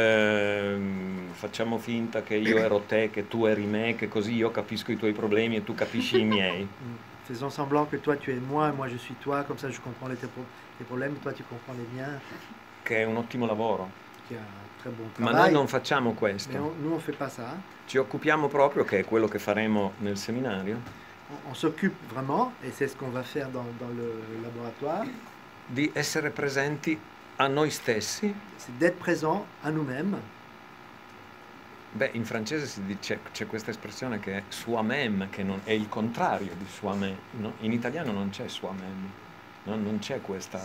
Facciamo finta che io ero te, che tu eri me, che così io capisco i tuoi problemi e tu capisci i miei. Faisons semblant que toi tu es moi et moi je suis toi, comme ça je comprends tes problèmes, toi tu comprends les miens, Che è un ottimo lavoro. qui est un très bon Ma travail. noi non facciamo Mais questo. nous on fait pas ça. Ci occupiamo proprio, che è quello che faremo nel seminario, On s'occupe vraiment, et c'est ce qu'on va faire dans le laboratoire, di essere presenti a noi stessi. c'est d'être présent à nous-mêmes. Beh, in francese c'è questa espressione che è soi-même, che non, è il contrario di soi-même. No? In italiano non c'è soi-même, no? Non c'è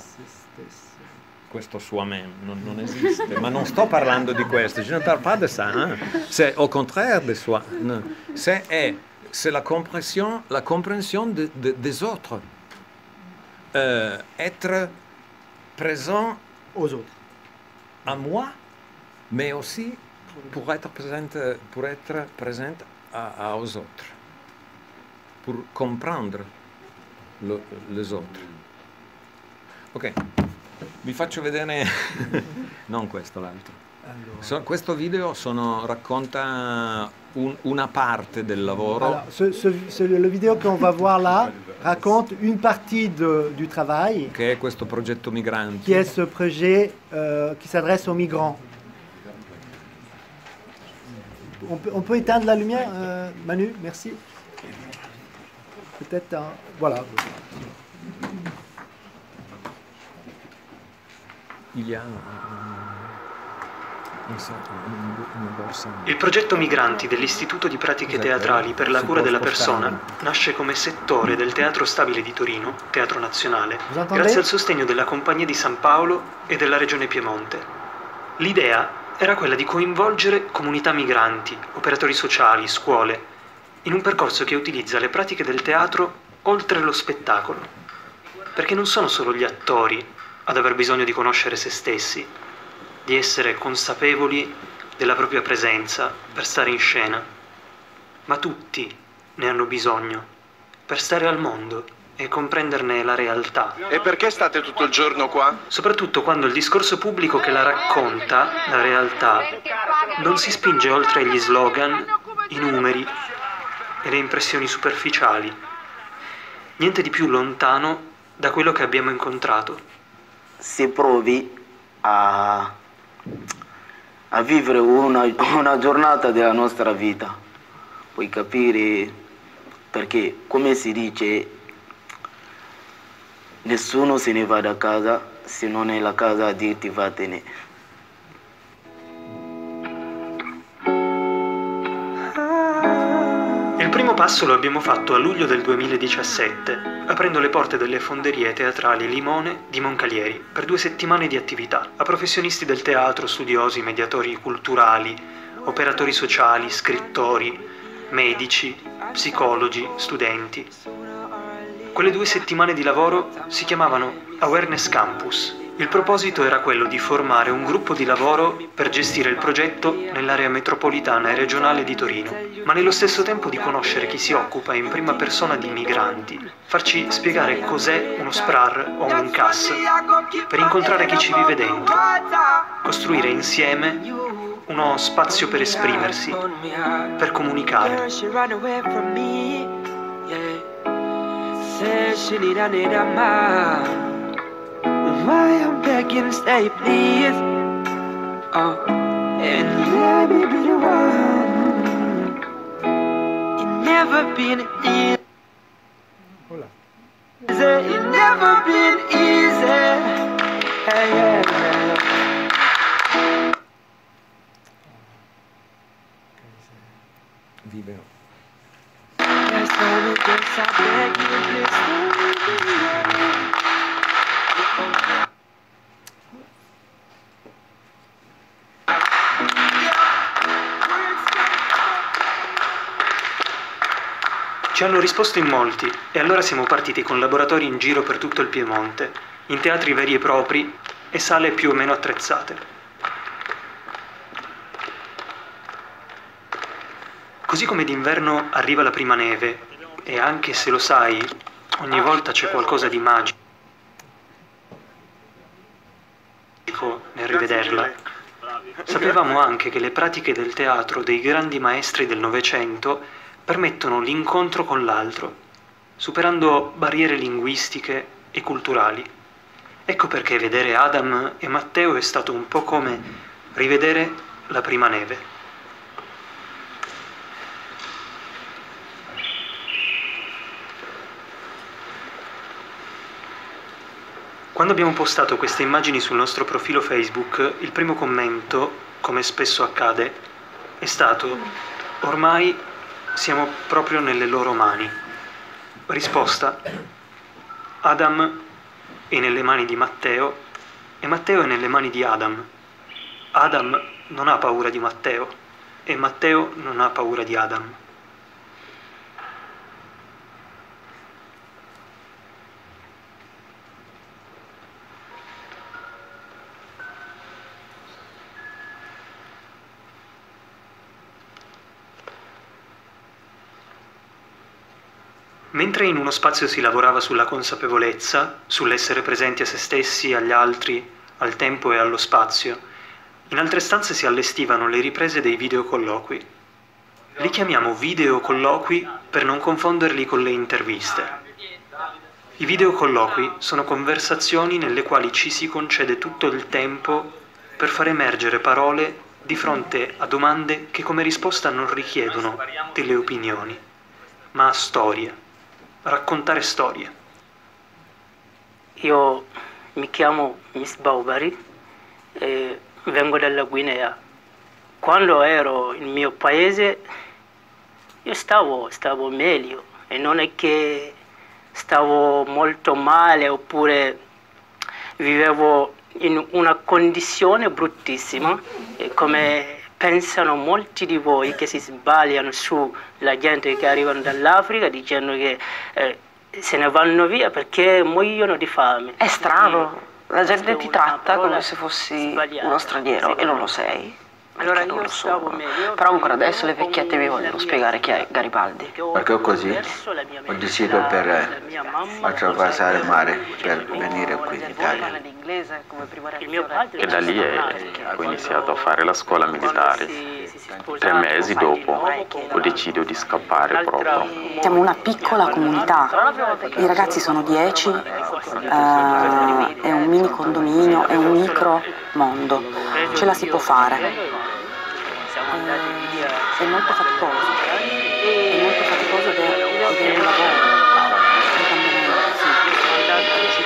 questo soi-même, non esiste. Ma non sto parlando di questo, je ne parle pas de ça. Hein? C'est au contraire de soi. No. C'est la compréhension des autres. Être présent Aux autres. à moi, mais aussi pour être présent aux autres, pour comprendre les autres. Ok, vi faccio vedere, non questo, l'altro. Alors, Questo video racconta una parte del lavoro. alors, le vidéo qu'on va voir là raconte une partie du travail, Che è questo progetto migranti. qui est ce projet qui s'adresse aux migrants. On peut éteindre la lumière, Manu, merci. Peut-être, voilà. Il y a Il progetto Migranti dell'Istituto di Pratiche Teatrali per la Cura della Persona nasce come settore del Teatro Stabile di Torino, Teatro Nazionale, grazie al sostegno della Compagnia di San Paolo e della Regione Piemonte. L'idea era quella di coinvolgere comunità migranti, operatori sociali, scuole, in un percorso che utilizza le pratiche del teatro oltre lo spettacolo, perché non sono solo gli attori ad aver bisogno di conoscere se stessi, di essere consapevoli della propria presenza per stare in scena, ma tutti ne hanno bisogno per stare al mondo e comprenderne la realtà. E perché state tutto il giorno qua? Soprattutto quando il discorso pubblico che la racconta, la realtà, non si spinge oltre gli slogan, i numeri e le impressioni superficiali. Niente di più lontano da quello che abbiamo incontrato. Si provi a vivere una giornata della nostra vita, puoi capire, perché come si dice, nessuno se ne va da casa se non è la casa a dirti vattene. Il primo passo lo abbiamo fatto a luglio del 2017, aprendo le porte delle fonderie teatrali Limone di Moncalieri per 2 settimane di attività a professionisti del teatro, studiosi, mediatori culturali, operatori sociali, scrittori, medici, psicologi, studenti. Quelle 2 settimane di lavoro si chiamavano Awareness Campus. Il proposito era quello di formare un gruppo di lavoro per gestire il progetto nell'area metropolitana e regionale di Torino, ma nello stesso tempo di conoscere chi si occupa in prima persona di migranti, farci spiegare cos'è uno SPRAR o un CAS, per incontrare chi ci vive dentro, costruire insieme uno spazio per esprimersi, per comunicare. Why I'm begging, stay please. Oh, and let me be the one. It never been easy. It never been easy. Hey, yeah. Video. Yes, I beg you, please stay. Ci hanno risposto in molti e allora siamo partiti con laboratori in giro per tutto il Piemonte, in teatri veri e propri e sale più o meno attrezzate. Così come d'inverno arriva la prima neve e anche se lo sai, ogni volta c'è qualcosa di magico nel rivederla. Sapevamo anche che le pratiche del teatro dei grandi maestri del Novecento permettono l'incontro con l'altro, superando barriere linguistiche e culturali. Ecco perché vedere Adam e Matteo è stato un po' come rivedere la prima neve. Quando abbiamo postato queste immagini sul nostro profilo Facebook, il primo commento, come spesso accade, è stato: ormai siamo proprio nelle loro mani. Risposta: Adam è nelle mani di Matteo e Matteo è nelle mani di Adam. Adam non ha paura di Matteo e Matteo non ha paura di Adam. Mentre in uno spazio si lavorava sulla consapevolezza, sull'essere presenti a se stessi, agli altri, al tempo e allo spazio, in altre stanze si allestivano le riprese dei videocolloqui. Li chiamiamo videocolloqui per non confonderli con le interviste. I videocolloqui sono conversazioni nelle quali ci si concede tutto il tempo per far emergere parole di fronte a domande che come risposta non richiedono delle opinioni, ma storie. Raccontare storie. Io mi chiamo Miss Baubari e vengo dalla Guinea. quando ero nel mio paese io stavo meglio e non è che stavo molto male oppure vivevo in una condizione bruttissima, e come pensano molti di voi che si sbagliano sulla gente che arrivano dall'Africa dicendo che se ne vanno via perché muoiono di fame. È strano, la gente ti tratta come se fossi uno straniero e non lo sei. Allora Non io lo stavo sono. meglio. Però ancora adesso le vecchiette mi vogliono spiegare chi è Garibaldi. Perché ho così? Ho deciso per attraversare il mare per venire qui in Italia. E da lì ho iniziato a fare la scuola militare. 3 mesi dopo ho deciso di scappare proprio. Siamo una piccola comunità, i ragazzi sono 10, è un mini condominio, è un micro mondo, ce la si può fare. È molto faticoso, ed è un lavoro, un cambiamento, sì.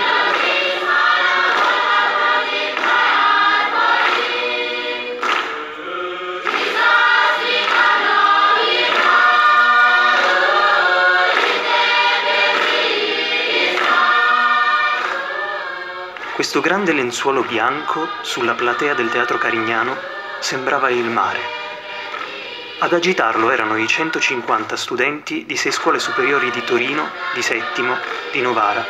Questo grande lenzuolo bianco sulla platea del Teatro Carignano sembrava il mare. Ad agitarlo erano i 150 studenti di 6 scuole superiori di Torino, di Settimo, di Novara.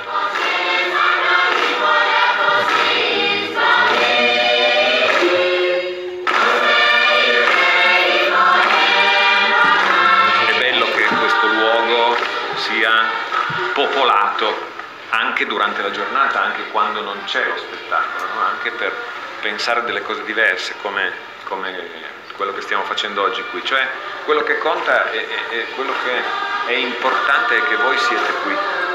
È bello che questo luogo sia popolato anche durante la giornata, anche quando non c'è lo spettacolo, no? Anche per pensare delle cose diverse, come quello che stiamo facendo oggi qui. Cioè, quello che conta è quello che è importante è che voi siete qui.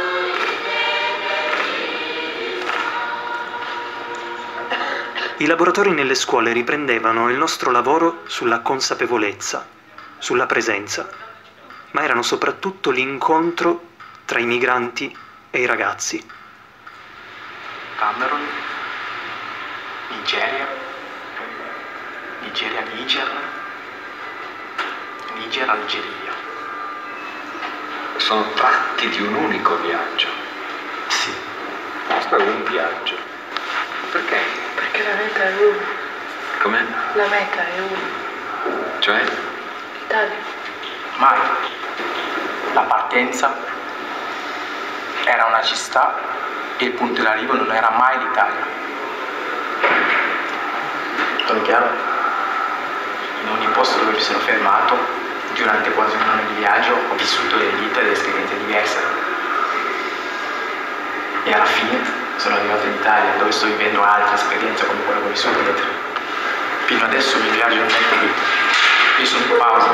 I laboratori nelle scuole riprendevano il nostro lavoro sulla consapevolezza, sulla presenza, ma erano soprattutto l'incontro tra i migranti e i ragazzi. Camerun, Nigeria, Niger, Niger, Algeria. Sono tratti di un unico viaggio. Sì. Questo è un viaggio. Perché? Perché la meta è una. Com'è? La meta è una. Cioè? L'Italia. Mai. La partenza era una città e il punto di arrivo non era mai l'Italia. Sono chiaro? In ogni posto dove mi sono fermato, durante quasi un anno di viaggio, ho vissuto delle vite e delle esperienze diverse. E alla fine sono arrivato in Italia, dove sto vivendo altre esperienze come quella che ho vissuto dietro. Fino adesso il mio viaggio non è finito. Io sono in pausa.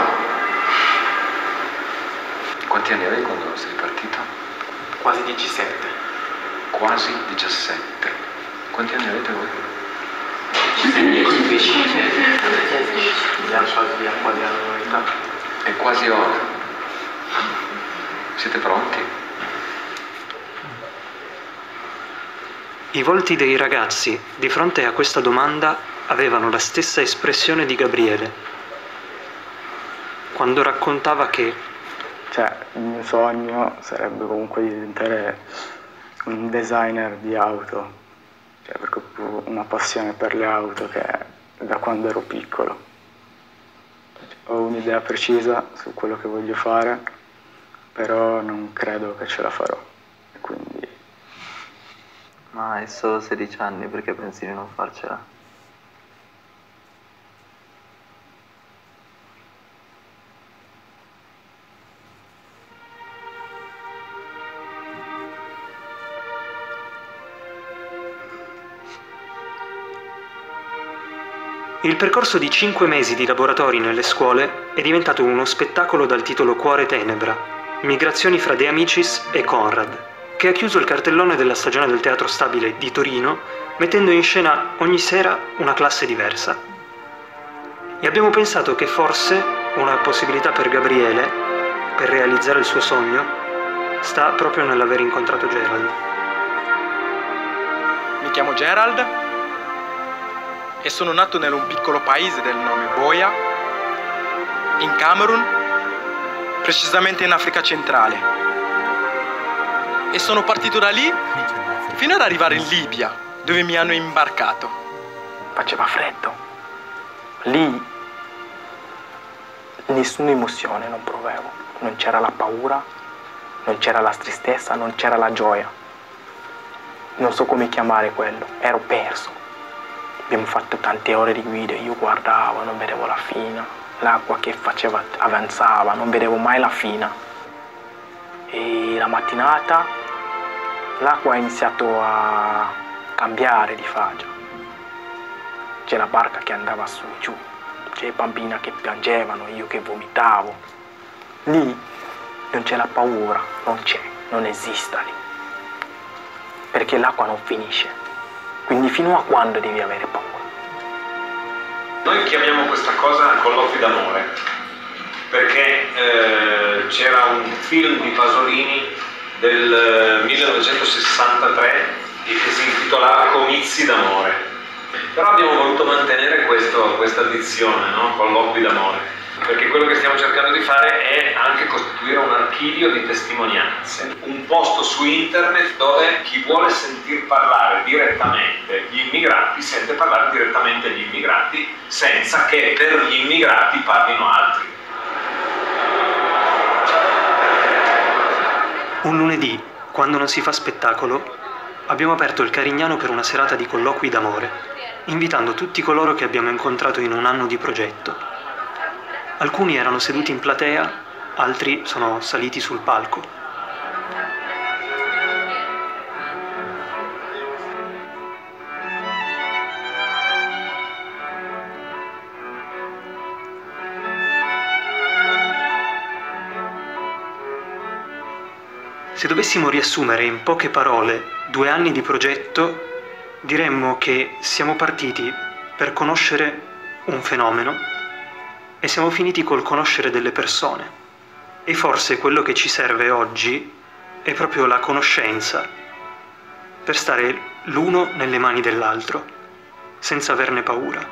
Quanti anni avevi quando sei partito? Quasi 17. Quasi 17. Quanti anni avete voi? 15. Abbiamo soldi a quasi l'età. È quasi ora. Siete pronti? I volti dei ragazzi di fronte a questa domanda avevano la stessa espressione di Gabriele, quando raccontava che il mio sogno sarebbe comunque di diventare un designer di auto, perché ho una passione per le auto che è da quando ero piccolo. Ho un'idea precisa su quello che voglio fare, però non credo che ce la farò, e quindi... Ma hai solo 16 anni, perché pensi di non farcela? il percorso di 5 mesi di laboratori nelle scuole è diventato uno spettacolo dal titolo Cuore Tenebra, migrazioni fra De Amicis e Conrad, che ha chiuso il cartellone della stagione del Teatro Stabile di Torino, mettendo in scena ogni sera una classe diversa. E abbiamo pensato che forse una possibilità per Gabriele, per realizzare il suo sogno, sta proprio nell'aver incontrato Gerald. Mi chiamo Gerald e sono nato in un piccolo paese del nome Boia, in Camerun, precisamente in Africa centrale. E sono partito da lì fino ad arrivare in Libia, dove mi hanno imbarcato. Faceva freddo. Lì nessuna emozione non provavo. Non c'era la paura, non c'era la tristezza, non c'era la gioia. Non so come chiamare quello, ero perso. Abbiamo fatto tante ore di guida, io guardavo, non vedevo la fine. L'acqua che faceva avanzava, non vedevo mai la fine. E la mattinata l'acqua ha iniziato a cambiare di faccia. C'è la barca che andava su e giù, c'è bambine che piangevano, io che vomitavo. Lì non c'è la paura, non esiste lì. Perché l'acqua non finisce. Quindi fino a quando devi avere paura? Noi chiamiamo questa cosa colloqui d'amore, perché c'era un film di Pasolini del 1963 che si intitolava Comizi d'amore. Però abbiamo voluto mantenere questa dizione, no? Colloqui d'amore, perché quello che stiamo cercando di fare è anche costituire un archivio di testimonianze, un posto su internet dove chi vuole sentir parlare direttamente gli immigrati sente parlare direttamente gli immigrati senza che per gli immigrati parlino altri. Un lunedì, quando non si fa spettacolo, abbiamo aperto il Carignano per una serata di colloqui d'amore, invitando tutti coloro che abbiamo incontrato in un anno di progetto. Alcuni erano seduti in platea, altri sono saliti sul palco. Se dovessimo riassumere in poche parole 2 anni di progetto, diremmo che siamo partiti per conoscere un fenomeno e siamo finiti col conoscere delle persone. E forse quello che ci serve oggi è proprio la conoscenza, per stare l'uno nelle mani dell'altro, senza averne paura.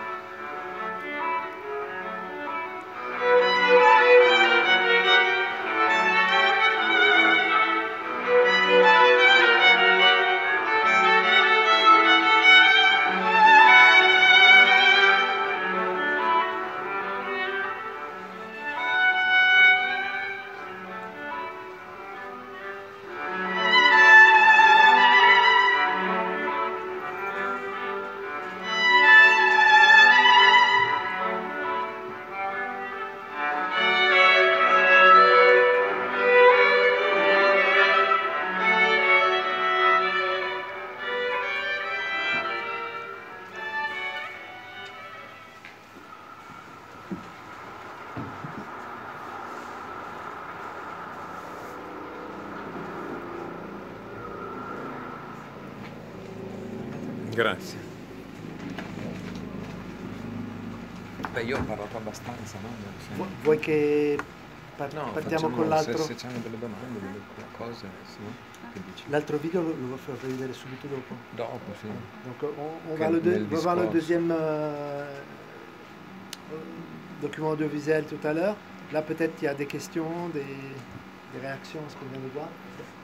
Grazie. Beh, io ho parlato abbastanza, no? Vuoi che No, partiamo con l'altro? Se c'hanno delle domande, delle cose, sì. Che dici? L'altro video lo farò vedere subito dopo. Dopo, sì. Donc on va voir le deuxième document audiovisuel tout à l'heure. Là peut-être il y a des questions, des réactions à ce qu'on vient de voir.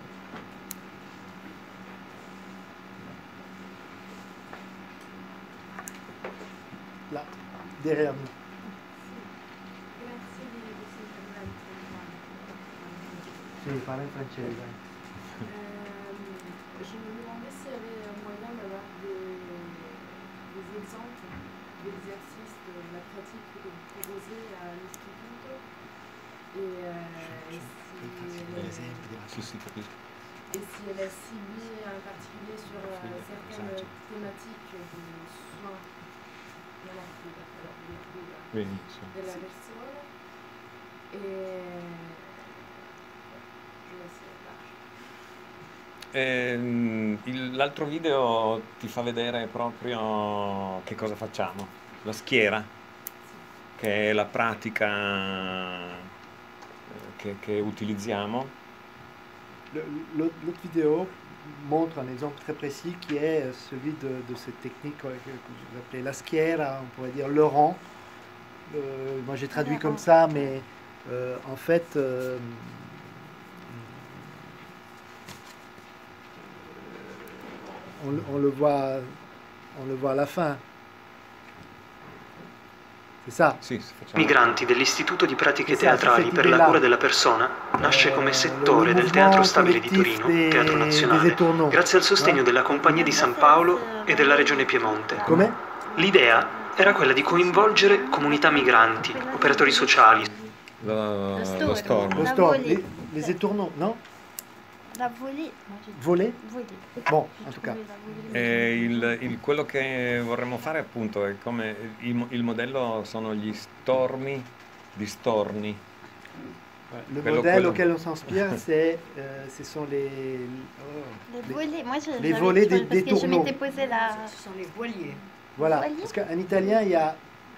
Là, derrière nous. Sì, parla in francese. Je me demandais s'il y avait un moyen d'avoir des exemples d'exercices de la pratique que vous proposez à l'Istituto et si elle est ciblée en particulier sur certaines thématiques de soins de la persona L'altro video ti fa vedere proprio che cosa facciamo. La schiera, che è la pratica che utilizziamo. L'autre vidéo montre un exemple très précis qui est celui de cette technique que vous appelez la schiera, on pourrait dire le rang, moi j'ai traduit comme ça, mais en fait, on le voit à la fin. C'est ça. Migranti dell'Istituto di Pratiche Teatrali per la Cura della Persona nasce come settore del Teatro Stabile di Torino, Teatro Nazionale, grazie al sostegno della Compagnia di San Paolo e della Regione Piemonte. Come? L'idea era quella di coinvolgere comunità migranti, operatori sociali. Lo stormo. Les étourneaux, no? La volée. Volée? Bon, en tout cas. Quello che vorremmo fare appunto è come il modello sono gli stormi di storni. Le modèle auquel on s'inspire, ce sont les volées. Moi, les volées des tourneaux. Je m'étais posé la... Ce sont les voiliers. Voilà, parce qu'en italien, il y a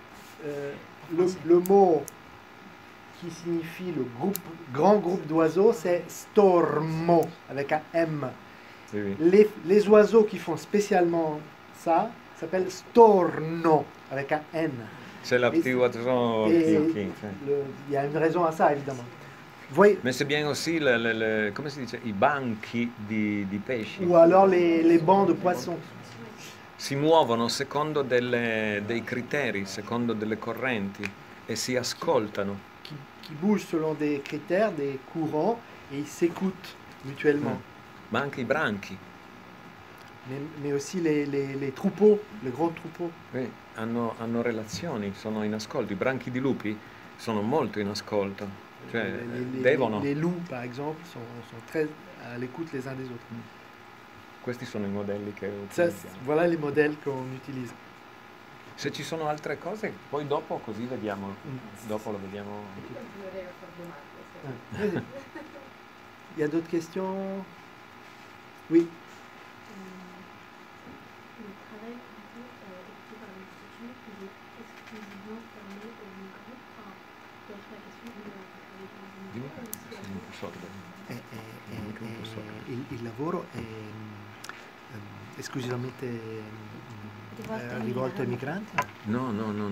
le mot qui signifie le grand groupe d'oiseaux, c'est stormo, avec un M. Oui. Les oiseaux qui font spécialement ça s'appellent storno, avec un N. C'est la petite oiseau il y a une raison à ça, évidemment. Mais c'est bien aussi, come si dice, i banchi di pesci. Ou alors les bancs de poissons. Si muovono secondo dei criteri, secondo delle correnti e si ascoltano. Qui bougent selon des critères, des courants et ils s'écoutent mutuellement. Ma anche i branchi. Mais aussi les troupeaux, les gros troupeaux. Oui, hanno relazioni, sono in ascolto. I branchi di lupi sono molto in ascolto. Cioè, devono. Les loups, par exemple, sont très à l'écoute les uns des autres. Questi sono i modelli che utilizziamo. Voilà les modèles qu'on utilise. Se ci sono altre cose, poi dopo così vediamo. Dopo lo vediamo. Il y a d'autres questions? Oui. Il lavoro è esclusivamente rivolto ai migranti? No,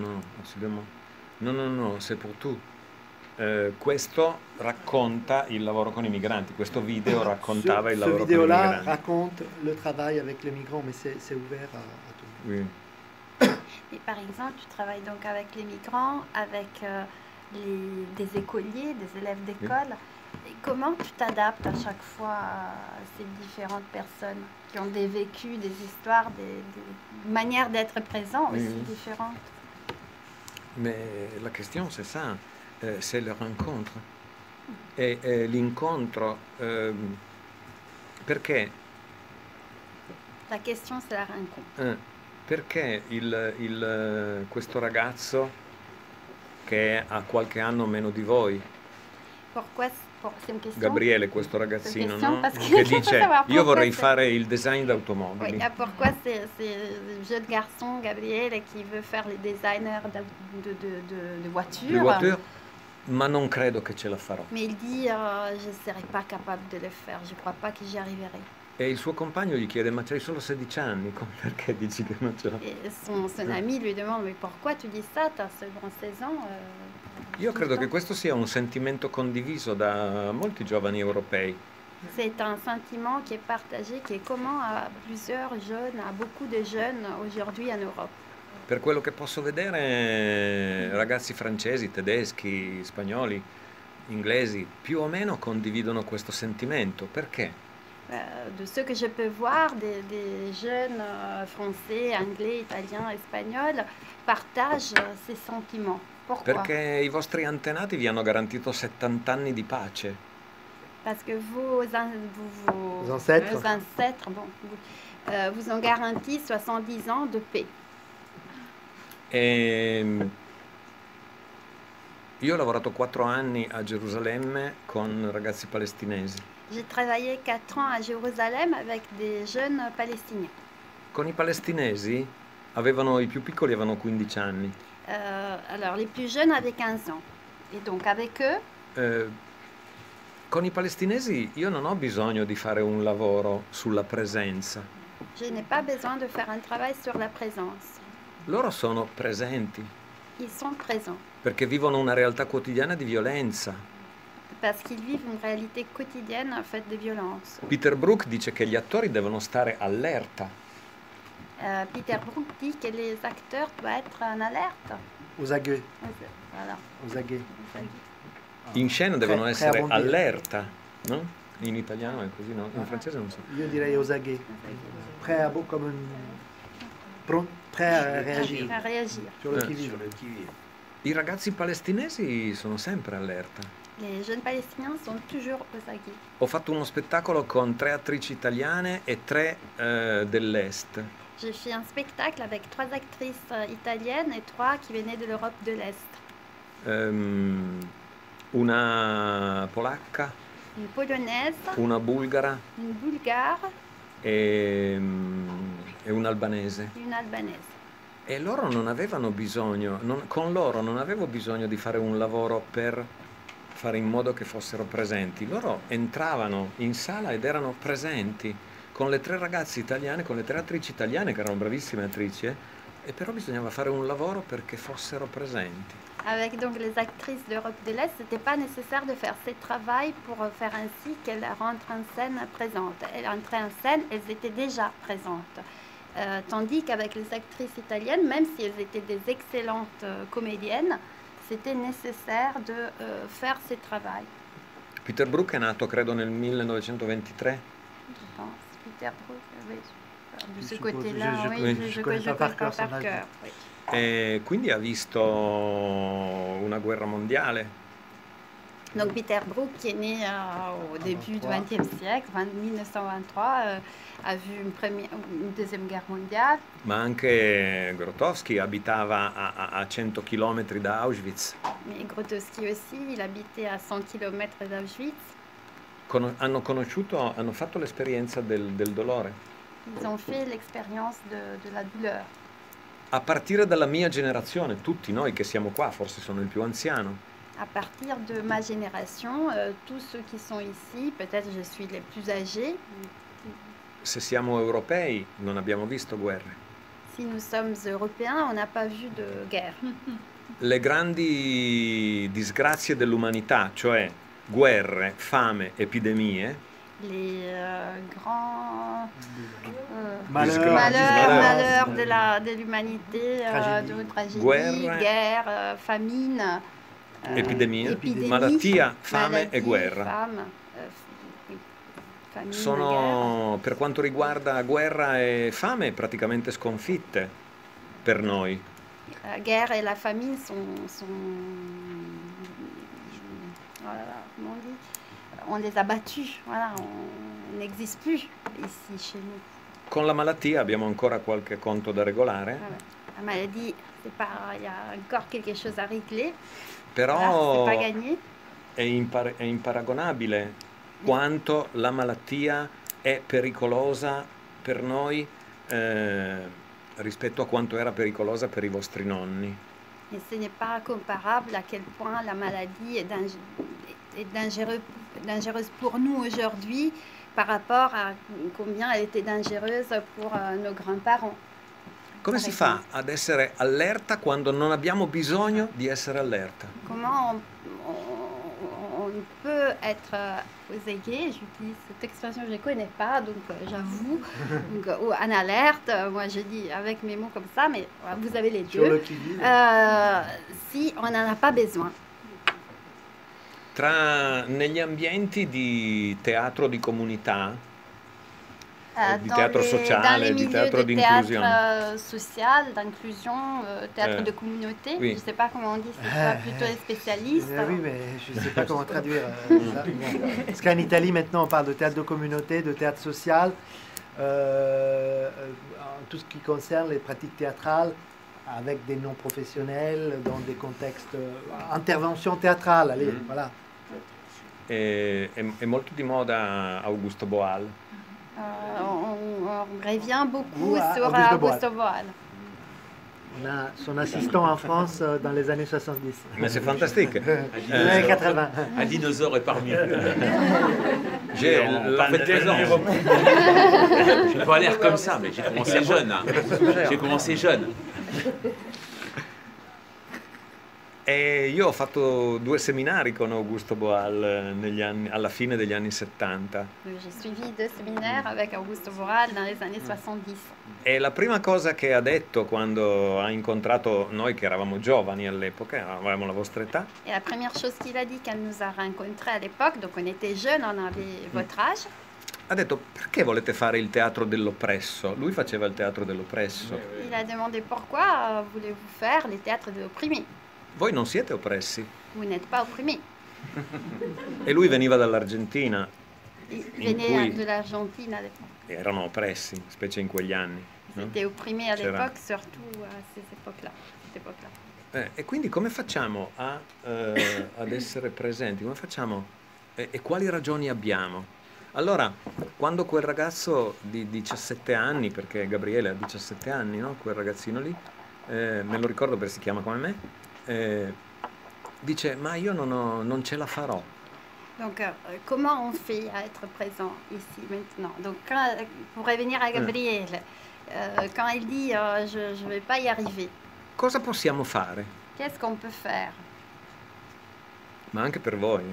c'est pour tout. Questo racconta il lavoro con i migranti, questo video raccontava il lavoro con i migranti. Ce vidéo-là raconte le travail avec les migrants, mais c'est ouvert à tout le monde. Oui. Et par exemple, tu travailles donc avec les migrants, avec des écoliers, des élèves d'école. Et comment tu t'adaptes à chaque fois à ces différentes personnes qui ont des vécus, des histoires, des manières d'être présents aussi différentes? Mais la question c'est ça, c'est le rencontre. Et l'incontro, perché? La question c'est la rencontre. Perché questo ragazzo che ha qualche anno meno di voi, Gabriele, questo ragazzino, no? Che dice io vorrei fare il design d'automobili. Oui, pourquoi c'est le jeune garçon Gabriele qui veut faire les designers de voitures, ma non credo che ce la farò. Mais il dit je ne serai pas capable de le faire, je ne crois pas que j'y arriverai. E il suo compagno gli chiede ma c'hai solo 16 anni, perché dici che non ce la fai? Et son ami lui demande mais pourquoi tu dis ça, tu as seulement 16 ans. Io credo che questo sia un sentimento condiviso da molti giovani europei. C'est un sentiment qui est partagé, qui est commun à plusieurs jeunes, à beaucoup de jeunes aujourd'hui en Europe. Per quello che posso vedere, ragazzi francesi, tedeschi, spagnoli, inglesi, più o meno condividono questo sentimento. Perché? De ce que je peux voir, des jeunes français, anglais, italiens, espagnols partagent ces sentiments. Pourquoi? Perché i vostri antenati vi hanno garantito 70 anni di pace. Parce que vos ancêtres vous ont garanti 70 ans de paix. Io ho lavorato 4 anni a Gerusalemme con ragazzi palestinesi. J'ai travaillé 4 ans à Jérusalem avec des jeunes palestiniens. Con i palestinesi i più piccoli avevano 15 anni. Alors les plus jeunes avaient 15 ans. Et donc avec eux con i palestinesi io non ho bisogno di fare un lavoro sulla presenza. Je n'ai pas besoin de faire un travail sur la présence. Loro sono presenti. Ils sont présents. Perché vivono una realtà quotidiana di violenza. Parce qu'ils vivent une réalité quotidienne faite de violence. Peter Brook dice che gli attori devono stare allerta. Peter Brook dit que les acteurs doivent être en alerte. Aux aguets. Voilà. Aux aguets. In scena devono essere prêt à bondir. allerta, no? In italiano è così, no? In francese non so. Io direi aux aguets. Prêt à comme un... prêt à réagir. À réagir. Sur le qui-vive. I ragazzi palestinesi sono sempre allerta. Les jeunes palestiniens sont toujours aux aguets. Ho fatto uno spettacolo con 3 attrici italiane e 3 dell'Est. J'ai fait un spectacle avec 3 actrices italiennes et 3 qui venaient de l'Europe de l'Est. Una polacca, Une polonaise, una bulgara une bulgare e un'albanese. et une albanaise. E loro non avevano bisogno, con loro non avevo bisogno di fare un lavoro per fare in modo che fossero presenti. Loro entravano in sala ed erano presenti con le 3 ragazze italiane, con le 3 attrici italiane che erano bravissime attrici, e però bisognava fare un lavoro perché fossero presenti. Avec donc les actrices d'Europe de l'Est, ce n'était pas nécessaire de faire ce travail pour faire ainsi qu'elles rentrent en scène présentes. Elles entraient en scène, elles étaient déjà présentes. Tandis qu'avec les actrices italiennes, même si elles étaient des excellentes comédiennes, c'était nécessaire de faire ce travail. Peter Brook è nato credo nel 1923. Je pense. Peter Brook, oui. De ce côté-là, oui, je connais pas par cœur. Oui. E quindi ha visto una guerra mondiale. Donc Peter Brook, qui est né au début du XXe siècle, 1923, a vu une deuxième guerre mondiale. Ma anche Grotowski abitava a 100 km da Auschwitz. Mais Grotowski aussi, il habitait à 100 km d'Auschwitz. Hanno fatto l'esperienza del dolore. Ils ont fait l'expérience de la douleur. A partire dalla mia generazione, tutti noi che siamo qua, forse sono il più anziano. À partir de ma génération, tous ceux qui sont ici, peut-être je suis les plus âgés. Se siamo europei non abbiamo visto guerre. Si nous sommes européens, on n'a pas vu de guerre. Le grandi disgrazie dell'umanità, cioè guerre, fame, epidemie, les grands malheurs de l'humanité, de tragédie, guerre, famine, epidemie, malattia, fame e guerra. Sono, per quanto riguarda guerra e fame, praticamente sconfitte per noi. La guerra e la famine sont on les a battus, voilà, on n'existe plus ici chez nous. Con la malattia abbiamo ancora qualche conto da regolare. La maladie, il y a encore quelque chose à régler. Però voilà, c'est pas gagné. È imparagonabile quanto la malattia è pericolosa per noi rispetto a quanto era pericolosa per i vostri nonni. Et ce n'est pas comparable à quel point la maladie est dangereuse pour nous aujourd'hui par rapport à combien elle était dangereuse pour nos grands-parents. Come si fa ad essere allerta quando non abbiamo bisogno di essere allerta? Comment on peut être aux aguets, j'utilise cette expression, je ne connais pas, donc j'avoue, ou en alerte, moi je dis avec mes mots comme ça, mais vous avez les deux, si on n'en a pas besoin. Negli ambienti di teatro di comunità, di teatro sociale, di teatro di inclusione. Théâtre social, d'inclusion, théâtre de communauté, oui. Je ne sais pas comment on dit, c'est pas plutôt les spécialistes. Oui, mais je ne sais pas comment traduire ça. Parce qu'en Italie, maintenant, on parle de théâtre de communauté, de théâtre social, tout ce qui concerne les pratiques théâtrales, avec des non-professionnels, dans des contextes, intervention théâtrale, allez, voilà. È molto di moda Augusto Boal. On revient beaucoup sur Augusto Boal. On a son assistant en France dans les années 70. Mais c'est fantastique. Les années 80. Un dinosaure est parmi nous. J'ai parfait ans. J'ai pas l'air comme ça, mais j'ai commencé jeune. J'ai commencé jeune. E io ho fatto 2 seminari con Augusto Boal alla fine degli anni 70. J'ai suivi 2 séminaires avec Augusto Boal dans les années 70. E la prima cosa che ha detto quando ha incontrato noi che eravamo giovani all'epoca, avevamo la vostra età, Et la première chose qu'il a dit quand nous a rencontrés à l'époque, donc on était jeunes, on avait votre âge, ha detto: perché volete fare il teatro dell'oppresso? Lui faceva il teatro dell'oppresso. il a demandé pourquoi voulez-vous faire les théâtres de opprimés? Voi non siete oppressi. Vous n'êtes pas opprimés. E lui veniva dall'Argentina, Il in venait cui de l'Argentine à l'époque. erano oppressi, specie in quegli anni. No? C'était opprimé à C'era- l'époque, surtout à cette époque-là. E quindi come facciamo ad essere presenti? Come facciamo? E quali ragioni abbiamo? Allora, quando quel ragazzo di 17 anni, perché Gabriele ha 17 anni, no? Quel ragazzino lì, me lo ricordo perché si chiama come me, dice: ma io non ce la farò. Donc, comment on fait à être présent ici maintenant? Donc, pour revenir à Gabriele, quand il dit je ne vais pas y arriver, Cosa possiamo fare? qu'est-ce qu'on peut faire? Ma anche per voi,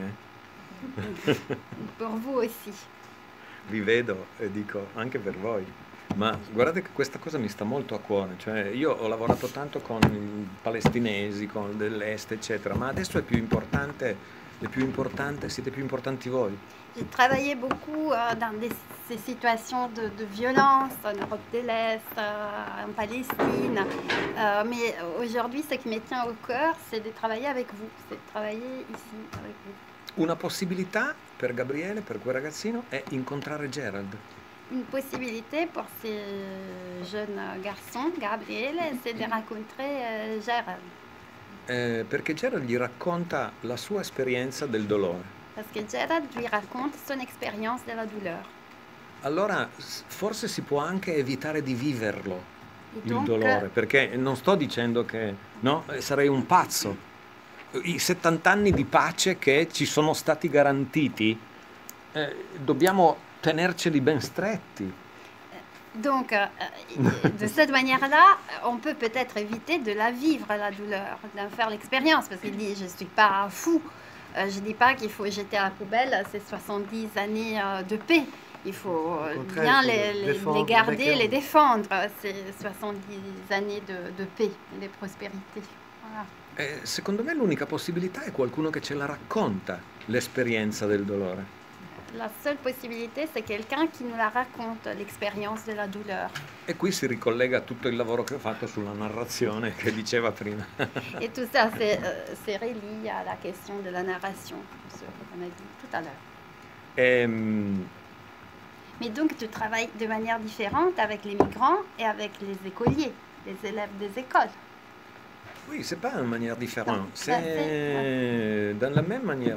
Pour vous aussi. Vi vedo e dico anche per voi. Ma guardate che questa cosa mi sta molto a cuore, cioè io ho lavorato tanto con i palestinesi, con dell'est, eccetera, ma adesso è più importante, siete più importanti voi. J'ai travaillé beaucoup dans ces situations de violence en Europe de l'Est, en Palestine. Mais aujourd'hui, ce qui me tient au cœur, c'est de travailler avec vous, c'est de travailler ici avec vous. Una possibilità per Gabriele, per quel ragazzino, è incontrare Gerald. Une possibilité pour ces jeunes garçons, Gabriele, c'est de rencontrer Gerald. Perché Gerald gli racconta la sua esperienza del dolore. Parce que Gerald lui raconte son expérience de la douleur. Allora forse si può anche evitare di viverlo, il donc, dolore, perché non sto dicendo che no, sarei un pazzo. I 70 anni di pace che ci sono stati garantiti, dobbiamo tenerceli ben stretti. Donc, de cette manière-là, on peut peut-être éviter de la vivre, la douleur, d'en faire l'expérience, parce qu'il dit, je ne suis pas fou. Je ne dis pas qu'il faut jeter à la poubelle ces 70 années de paix. Il faut bien les garder, les défendre, ces 70 années de paix et de prospérité. Voilà. Secondo me l'unica possibilità è qualcuno che ce la racconta, l'esperienza del dolore. La seule possibilité, c'est quelqu'un qui nous la raconte, l'expérience de la douleur. E qui si ricollega a tutto il lavoro che ho fatto sulla narrazione che diceva prima. Et tout ça, c'est relié à la question de la narration, ce qu'on a dit tout à l'heure. Mais donc, tu travailles de manière différente avec les migrants et avec les écoliers, les élèves des écoles. Oui, c'est pas une manière différente. Non, C'est dans la même manière.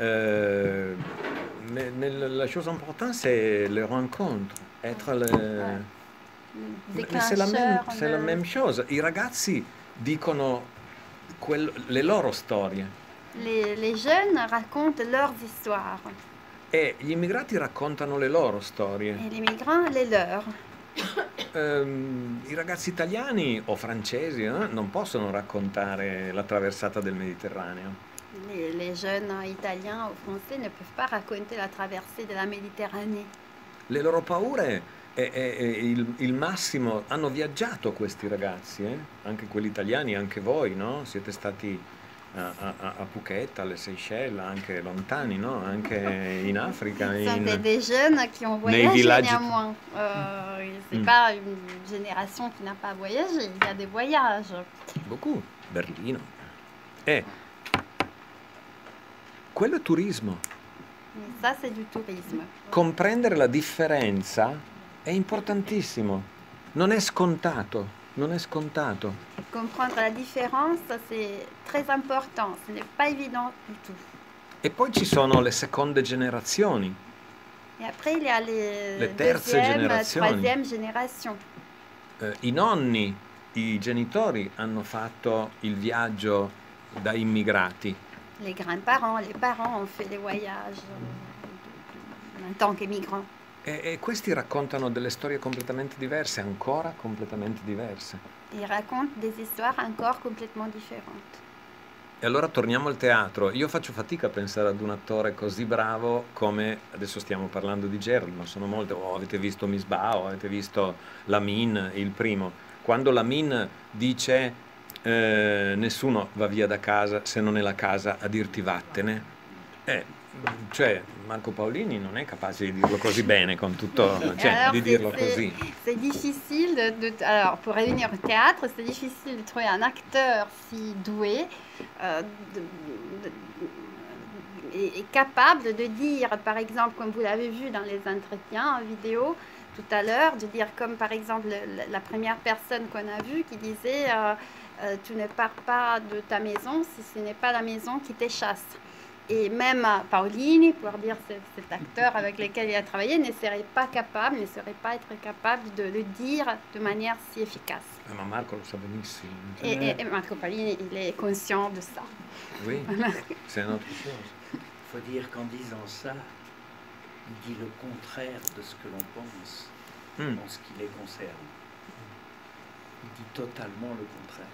Mais la chose importante, c'est le rencontre, être c'est la même chose. I ragazzi dicono le loro storie. Les jeunes racontent leurs histoires. E gli immigrati raccontano le loro storie. Et les migrants, les leurs. I ragazzi italiani o francesi non possono raccontare la traversata del Mediterraneo. Les jeunes italiens ou français ne peuvent pas raconter la traversée de la Méditerranée. Le loro paure il massimo. Hanno viaggiato questi ragazzi, anche quelli italiani, anche voi, no? Siete stati a Phuket, alle Seychelles, anche lontani, no? Anche in Africa. Ce sont des jeunes qui ont voyagé néanmoins. C'est pas une génération qui n'a pas voyagé, il y a des voyages. Beaucoup. Berlino. Quello è turismo. Ça, c'est du tourisme. Comprendere la differenza è importantissimo. Non è scontato. Non è scontato. Comprendre la différence, c'est très important. Ce n'est pas évident du tout. E poi ci sono le seconde generazioni. Et après, il y a les terze generazioni. Troisième génération. I nonni, i genitori hanno fatto il viaggio da immigrati. Les grands-parents, les parents ont fait des voyages en tant qu'immigrants. E questi raccontano delle storie completamente diverse, ancora completamente diverse. Ils racontent des histoires encore complètement différentes. E allora torniamo al teatro. Io faccio fatica a pensare ad un attore così bravo come, adesso stiamo parlando di Gerald, ma sono molte, avete visto Miss Bao, avete visto Lamin, il primo. Quando Lamin dice nessuno va via da casa se non è la casa a dirti vattene, cioè Marco Paolini non è capace di dirlo così bene, con tutto, cioè, Alors, di dirlo così. C'est difficile alors, pour revenir au théâtre, c'est difficile de trouver un acteur si doué et capable de dire, par exemple, comme vous l'avez vu dans les entretiens vidéo tout à l'heure, de dire comme par exemple la première personne qu'on a vue qui disait tu ne pars pas de ta maison si ce n'est pas la maison qui te chasse. Et même Paolini, pour dire cet acteur avec lequel il a travaillé, ne serait pas être capable de le dire de manière si efficace. Ma Marco lo sa benissimo. Et Marco Paolini, il est conscient de ça. Oui, c'est une autre chose. Il faut dire qu'en disant ça, il dit le contraire de ce que l'on pense en ce qui les concerne. Il dit totalement le contraire.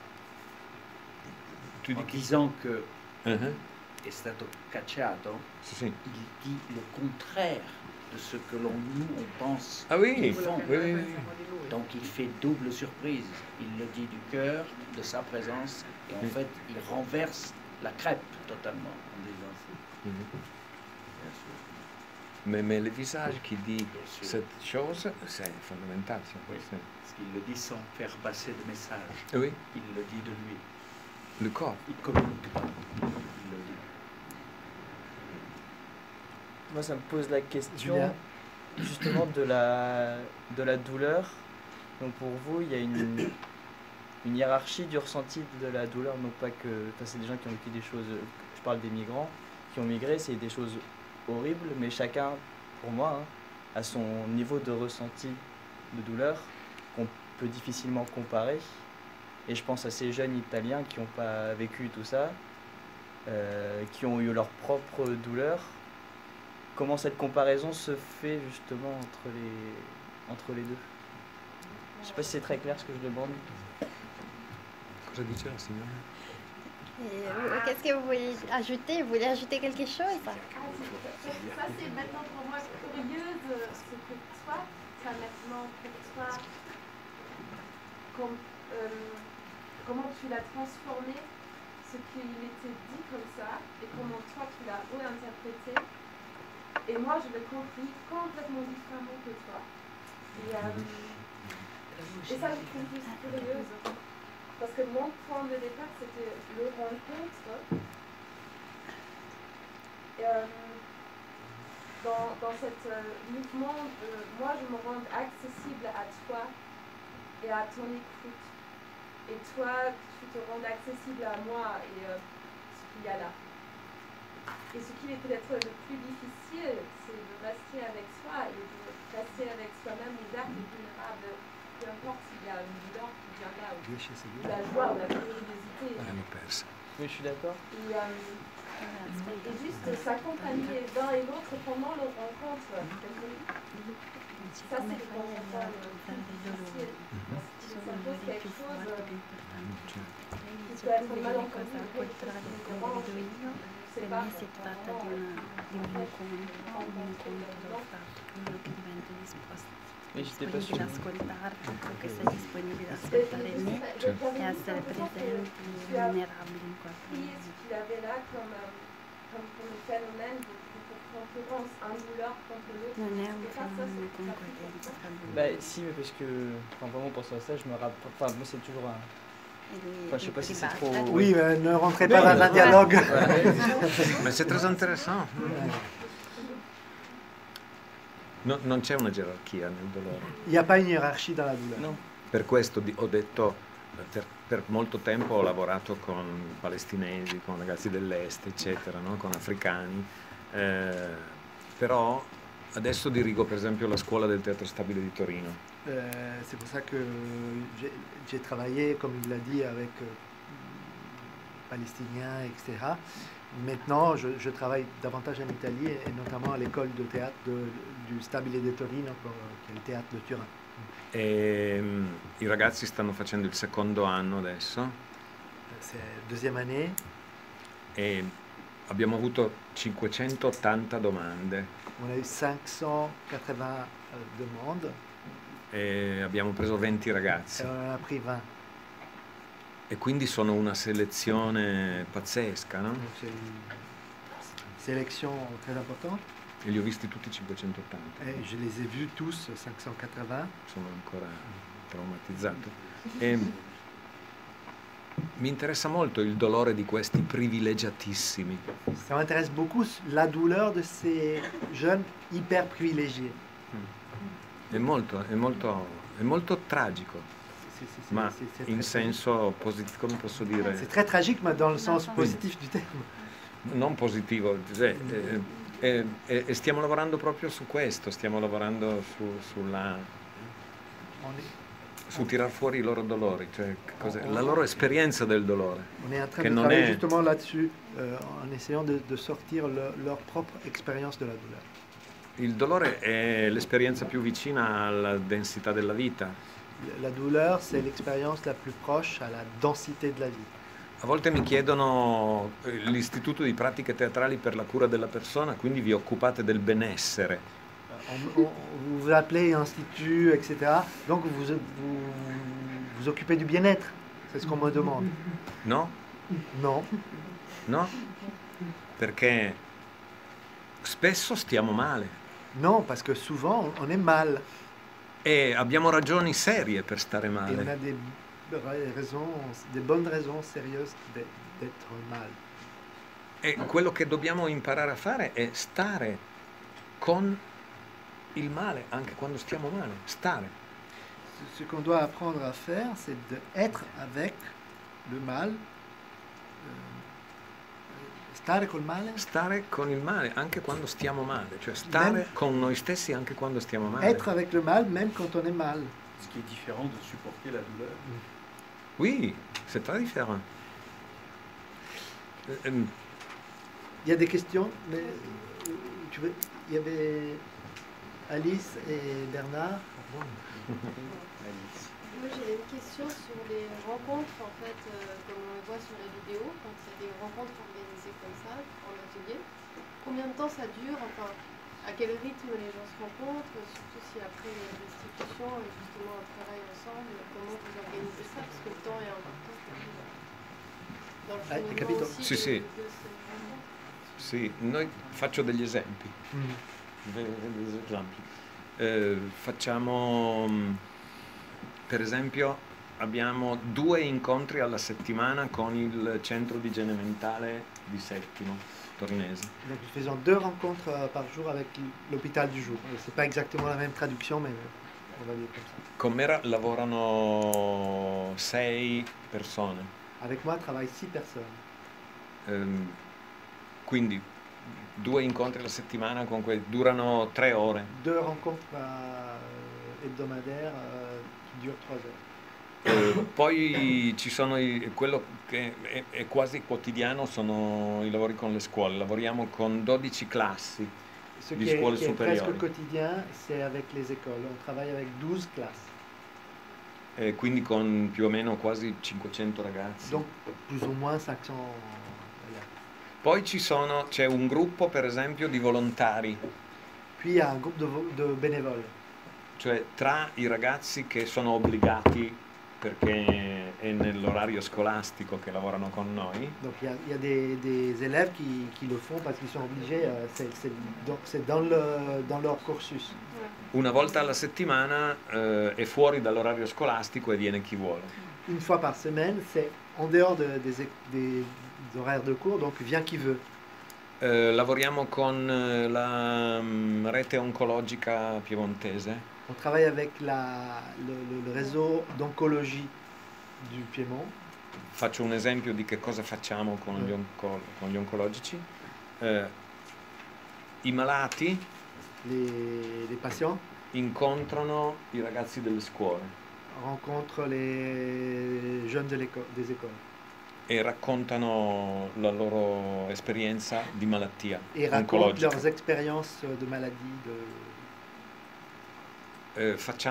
En disant que è stato cacciato, il dit le contraire de ce que nous on pense qu'ils font. Donc il fait double surprise. Il le dit du cœur, de sa présence, et en fait il renverse la crêpe totalement en disant ça. Mais le visage qui dit cette chose, c'est fondamental. Parce qu'il le dit sans faire passer de message. Oui. Il le dit de lui. Le corps. Il communique pas. Il le dit. Moi, ça me pose la question justement de la douleur. Donc pour vous, il y a une hiérarchie du ressenti de la douleur, non pas que... Enfin, c'est des gens qui ont vécu des choses... Je parle des migrants qui ont migré, c'est des choses horribles, mais chacun, pour moi, a son niveau de ressenti de douleur qu'on peut difficilement comparer. Et je pense à ces jeunes Italiens qui n'ont pas vécu tout ça, qui ont eu leur propre douleur. Comment cette comparaison se fait justement entre les deux? Je ne sais pas si c'est très clair ce que je demande. Cosa dice la signora? Qu'est-ce que vous voulez ajouter? Vous voulez ajouter quelque chose? Ça, c'est maintenant pour moi curieuse, c'est que toi, ça maintenant pour toi, comment tu l'as transformé, ce qu'il était dit comme ça, et comment toi tu l'as réinterprété. Et moi, je l'ai compris complètement différemment que toi. Et ça, je trouve juste curieuse. Parce que mon point de départ, c'était le rencontre. Et, dans ce mouvement, moi, je me rends accessible à toi et à ton écoute. Et toi, tu te rends accessible à moi et ce qu'il y a là. Et ce qui est peut-être le plus difficile, c'est de rester avec soi et de rester avec soi-même ouvert et vulnérable. Peu importe s'il y a une douleur qui vient là, ou la joie ou la curiosité. Oui, je suis d'accord. Et juste s'accompagner l'un et l'autre pendant leur rencontre. Ça, c'est le concept plus difficile. Parce que ça pose quelque chose qui peut être malencontreux. Per me si tratta di un incontro uno che diventa disponibile ad ascoltare, che sia disponibile ad ascoltare me e essere presenti, vulnerabili in qualche modo. Non è un fenomeno concorrenza tra loro. Bah si, mais parce que, enfin vraiment pour ça, je me rappelle, enfin moi c'est toujours un... Enfin, je sais pas si c'est trop... Oui, ne rentrez pas dans un dialogue. Ma c'est très intéressant. No, non c'è una gerarchia nel dolore. Il n'y a pas une hiérarchie dans la douleur. No. Per questo ho detto, per molto tempo ho lavorato con palestinesi, con ragazzi dell'est, eccetera, no? Con africani, però adesso dirigo per esempio la scuola del Teatro Stabile di Torino. C'est pour ça que j'ai travaillé, comme il l'a dit, avec Palestiniens, etc. Maintenant, je travaille davantage en Italie et notamment à l'école de théâtre du Stabile di Torino, che è il teatro di Turin. E i ragazzi stanno facendo il secondo anno adesso. c'est la deuxième année. E abbiamo avuto 580 domande. On a eu 580 demandes. E abbiamo preso 20 ragazzi. Et on en a pris 20. E quindi sono una selezione pazzesca, no? C'est une sélection très importante. E li ho visti tutti 580. Et je les ai vus tous, 580. Sono ancora traumatizzato. E mi interessa molto il dolore di questi privilegiatissimi. Ça m'intéresse beaucoup la douleur de ces jeunes hyper privilégiés. È molto tragico, ma in senso positivo, come posso dire? C'est très tragique, mais dans le sens positif du terme. Non positivo, cioè, e stiamo lavorando proprio su questo, stiamo lavorando su tirar fuori i loro dolori, cioè la loro esperienza del dolore. On est en train de travailler justement là-dessus, en essayant de sortir leur propre expérience de la douleur. Il dolore è l'esperienza più vicina alla densità della vita. La douleur, c'est l'expérience la plus proche à la densité de la vie. A volte mi chiedono l'Istituto di Pratiche Teatrali per la cura della persona, quindi vi occupate del benessere. Vous vous appelez institut, etc. Donc vous occupez du bien-être. C'est ce qu'on me demande. No? No. No? Perché spesso stiamo male. Non, parce que souvent on est mal. E abbiamo ragioni serie per stare male. Et on a des bonnes raisons sérieuses d'être mal. E quello che dobbiamo imparare a fare è stare con il male anche quando stiamo male. Stare. Ce qu'on doit apprendre à faire, c'est d'être avec le mal. Stare col male? Stare con il male anche quando stiamo male, cioè stare con noi stessi anche quando stiamo male. Être avec le mal même quand on est mal. Ce qui est différent de supporter la douleur. Oui, c'est très différent. Il y a des questions, mais il y avait Alice et Bernard. Alice. Moi j'ai une question sur les rencontres, en fait, comme on le voit sur les vidéos, quand il y a des rencontres organisées comme ça, en atelier. Combien de temps ça dure, enfin, à quel rythme les gens se rencontrent, surtout si après il y a une restitution et justement un travail ensemble, comment vous organisez ça, parce que le temps est important dans le cheminement aussi Sì, sì. Sì, noi faccio degli esempi. Facciamo, per esempio, abbiamo 2 incontri alla settimana con il centro di igiene mentale di Settimo, torinese. Donc nous faisons 2 rencontres par jour avec l'hôpital du jour. C'est pas exactement la même traduction, mais on va dire comme ça. Con me lavorano 6 persone. Avec moi travaillent 6 personnes. Quindi 2 incontri alla settimana con durano 3 ore. 2 rencontres hebdomadaires qui durent 3 heures. Poi ci sono quello che è quasi quotidiano, sono i lavori con le scuole. Lavoriamo con 12 classi di scuole superiori. Presque quotidien, c'est avec les écoles. On travaille avec 12 classes. Quindi con più o meno quasi 500 ragazzi. Donc plus ou moins 500. Poi c'è un gruppo, per esempio, di volontari. Puis il y a un groupe de bénévoles. Cioè tra i ragazzi che sono obbligati perché è nell'orario scolastico che lavorano con noi. Donc il y a des élèves qui le font parce qu'ils sont obligés, c'est dans leur cursus. Una volta alla settimana è fuori dall'orario scolastico e viene chi vuole. Une fois par semaine, c'est en dehors des horaires de cours, donc vient qui veut. Lavoriamo con la rete oncologica piemontese. On travaille avec le réseau d'oncologie du Piémont. Faccio un esempio di che cosa facciamo con gli oncologici. I malati les patients incontrano i ragazzi delle scuole. Rencontrent les jeunes des écoles. E raccontano la loro esperienza di malattia et racontent leurs expériences de maladie.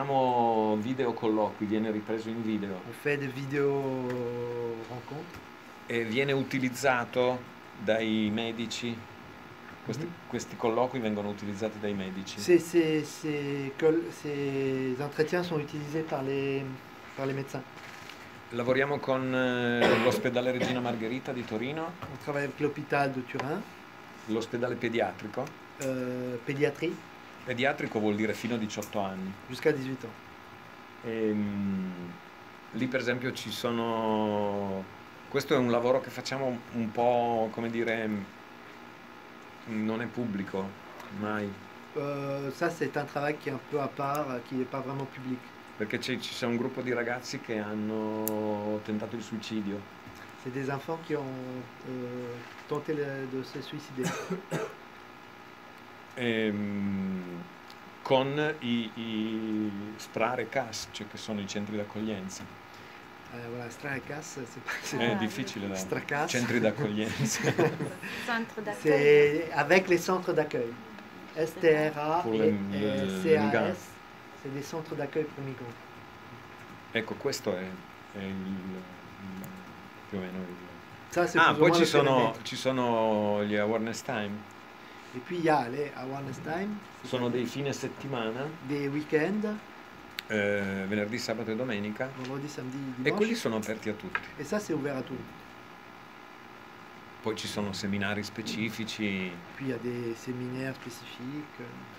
Facciamo video colloqui, viene ripreso in video. On fait des vidéos rencontres. E viene utilizzato dai medici? Questi colloqui vengono utilizzati dai medici? Ces entretiens sont utilisés par les médecins. Lavoriamo con l'ospedale Regina Margherita di Torino. On travaille avec l'hôpital de Turin. L'ospedale pediatrico? Pédiatrie. Pediatrico vuol dire fino a 18 anni. Jusqu'à 18 ans. Lì per esempio ci sono... Questo è un lavoro che facciamo un po', come dire, non è pubblico, mai. Ça c'est un travail qui est un peu à part, qui n'est pas vraiment public. Perché c'è un gruppo di ragazzi che hanno tentato il suicidio. C'est des enfants qui ont tenté de se suicider. Con i SPRAR e CAS, cioè che sono i centri d'accoglienza. Voilà, SPRAR e CAS, è difficile da... Centri d'accoglienza. C'est avec les centres d'accueil. STRA et CAS, c'est des centres d'accueil pour migrants. Ecco, questo è più o meno il... Ça, poi ci sono gli awareness time. E puis il y a les awareness time. Sono dei fine settimana. Dei weekend. Venerdì, sabato e domenica. Vendredi, samedi, dimanche. E quelli sono aperti a tutti. E ça c'est ouvert à tous. Poi ci sono seminari specifici. Puis il y a des séminaires spécifiques.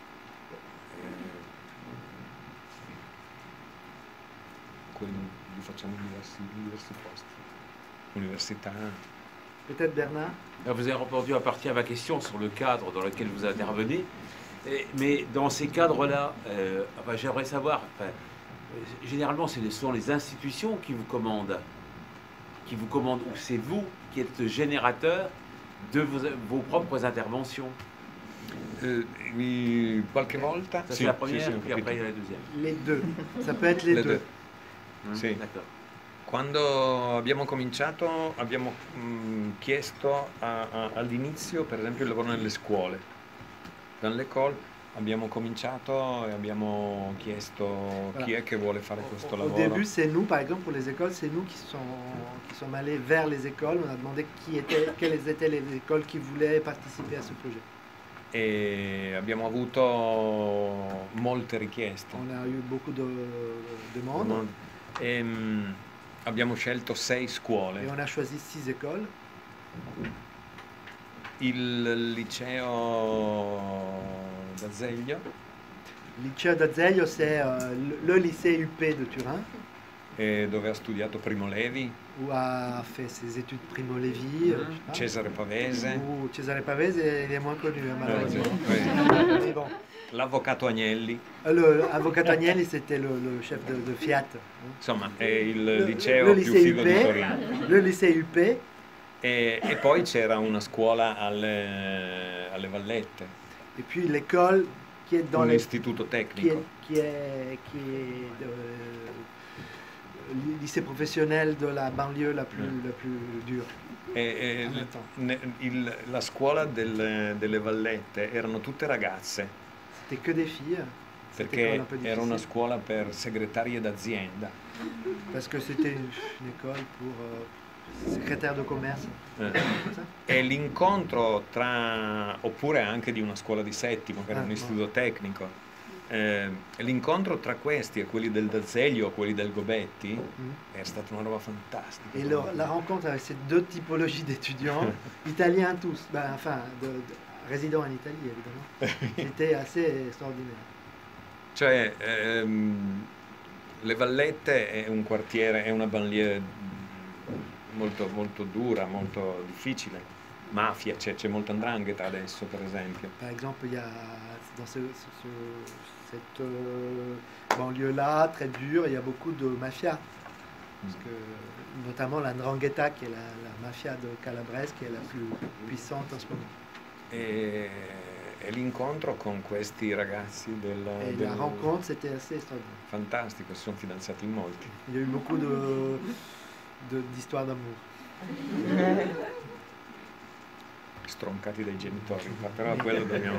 Quelli li facciamo in diversi posti. Università. Peut-être Bernard. Vous avez répondu à partie à ma question sur le cadre dans lequel vous intervenez. Mais dans ces cadres-là, j'aimerais savoir, généralement ce sont les institutions qui vous commandent, ou c'est vous qui êtes générateur de vos propres interventions. Qualche volta? Ça, c'est la première, puis après il y a la deuxième. Les deux, ça peut être les deux. Sì. Quando abbiamo cominciato abbiamo chiesto all'inizio per esempio il lavoro nelle scuole. Dans l'école abbiamo cominciato e abbiamo chiesto chi è che vuole fare questo lavoro. Au début c'est nous, par exemple pour les écoles, c'est nous qui sommes allés vers les écoles, on a demandé quelles étaient les écoles qui voulaient participer à ce projet. E abbiamo avuto molte richieste. On a eu beaucoup de demandes. Abbiamo scelto 6 scuole. Et on a choisi 6 écoles. Il liceo d'Azeglio. Il liceo d'Azeglio c'est le lycée UP de Turin. Dove ha studiato Primo Levi. Où a fait ses études Primo Levi. Cesare Pavese. Cesare Pavese il est moins connu malheureusement. Mais bon. L'avvocato Agnelli. L'avvocato Agnelli c'était le chef de Fiat. Insomma è il liceo più figo di Torino. Le lycée UP. E poi c'era una scuola alle Vallette. Et puis l'école qui est dans l'istituto tecnico. Qui est le lycée professionnel de la banlieue la plus dure. La scuola delle Vallette erano tutte ragazze. C'était que des filles. Perché era una scuola per segretarie d'azienda. Parce que c'était une école pour secrétaire de commerce. E l'incontro tra, oppure anche di una scuola di settimo, che era un istituto tecnico, l'incontro tra questi e quelli del D'Azeglio o quelli del Gobetti è stata una roba fantastica. Et la rencontre avec ces deux typologies d'étudiants, italiens tous, résidents en Italie évidemment, c'était assez extraordinaire. Cioè, le Vallette è un quartiere, è una banlieue molto, molto dura, molto difficile. Mafia, c'è molta 'ndrangheta adesso per esempio. Par exemple, il y a dans cette banlieue-là, très dure, il y a beaucoup de mafia. Parce que, notamment la 'ndrangheta, qui est la mafia de Calabrese, qui est la plus puissante en ce moment. E l'incontro con questi ragazzi la rencontre, c'était assez extraordinaire. Fantastico, si sono fidanzati in molti. Il y a eu beaucoup d'histoires d'amour. Stroncati dai genitori, però quello dobbiamo...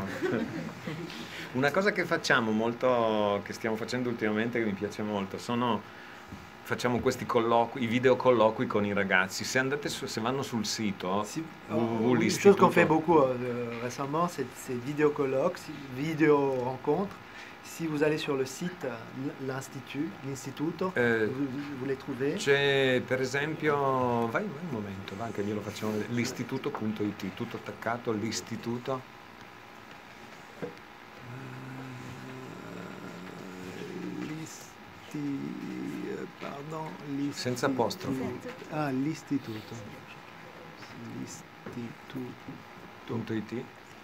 Una cosa che facciamo molto, che stiamo facendo ultimamente, che mi piace molto, sono facciamo questi colloqui, i video colloqui con i ragazzi. Se andate se vanno sul sito, une chose qu'on fait beaucoup récemment, c'est ces vidéo colloques, vidéo rencontres. Si vous allez sur le site, l'istituto, vous les trouvez. C'è per esempio, vai un momento, va che glielo facciamo vedere, l'istituto.it, tutto attaccato, l'istituto. Pardon, senza apostrofo. Ah, l'istituto. L'istituto.it.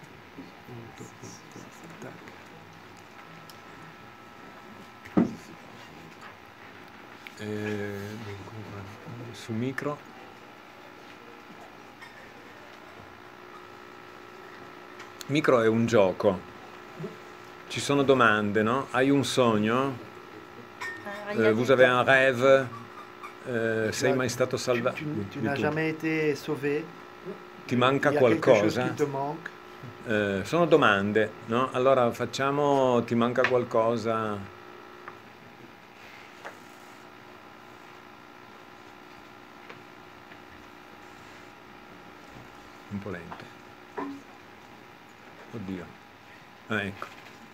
Sul micro. Micro è un gioco. Ci sono domande, no? Hai un sogno? Vous avez un rêve? Sei mai stato salvato? Tu n'as jamais été sauvé? Ti manca qualcosa? Sono domande, no? Allora facciamo ti manca qualcosa? Un po' lente. Oddio. Ecco.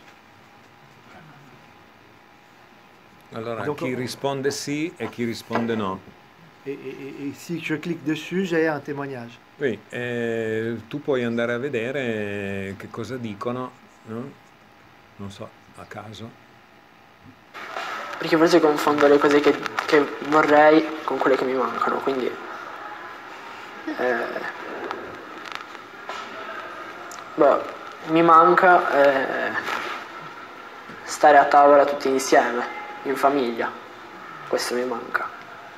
Allora, chi risponde sì e chi risponde no. Et si je clique dessus, j'ai un témoignage. Oui, tu puoi andare a vedere che cosa dicono, no? Non so, a caso. Perché forse confondo le cose che vorrei con quelle che mi mancano, quindi... mi manca stare a tavola tutti insieme, in famiglia. Questo mi manca.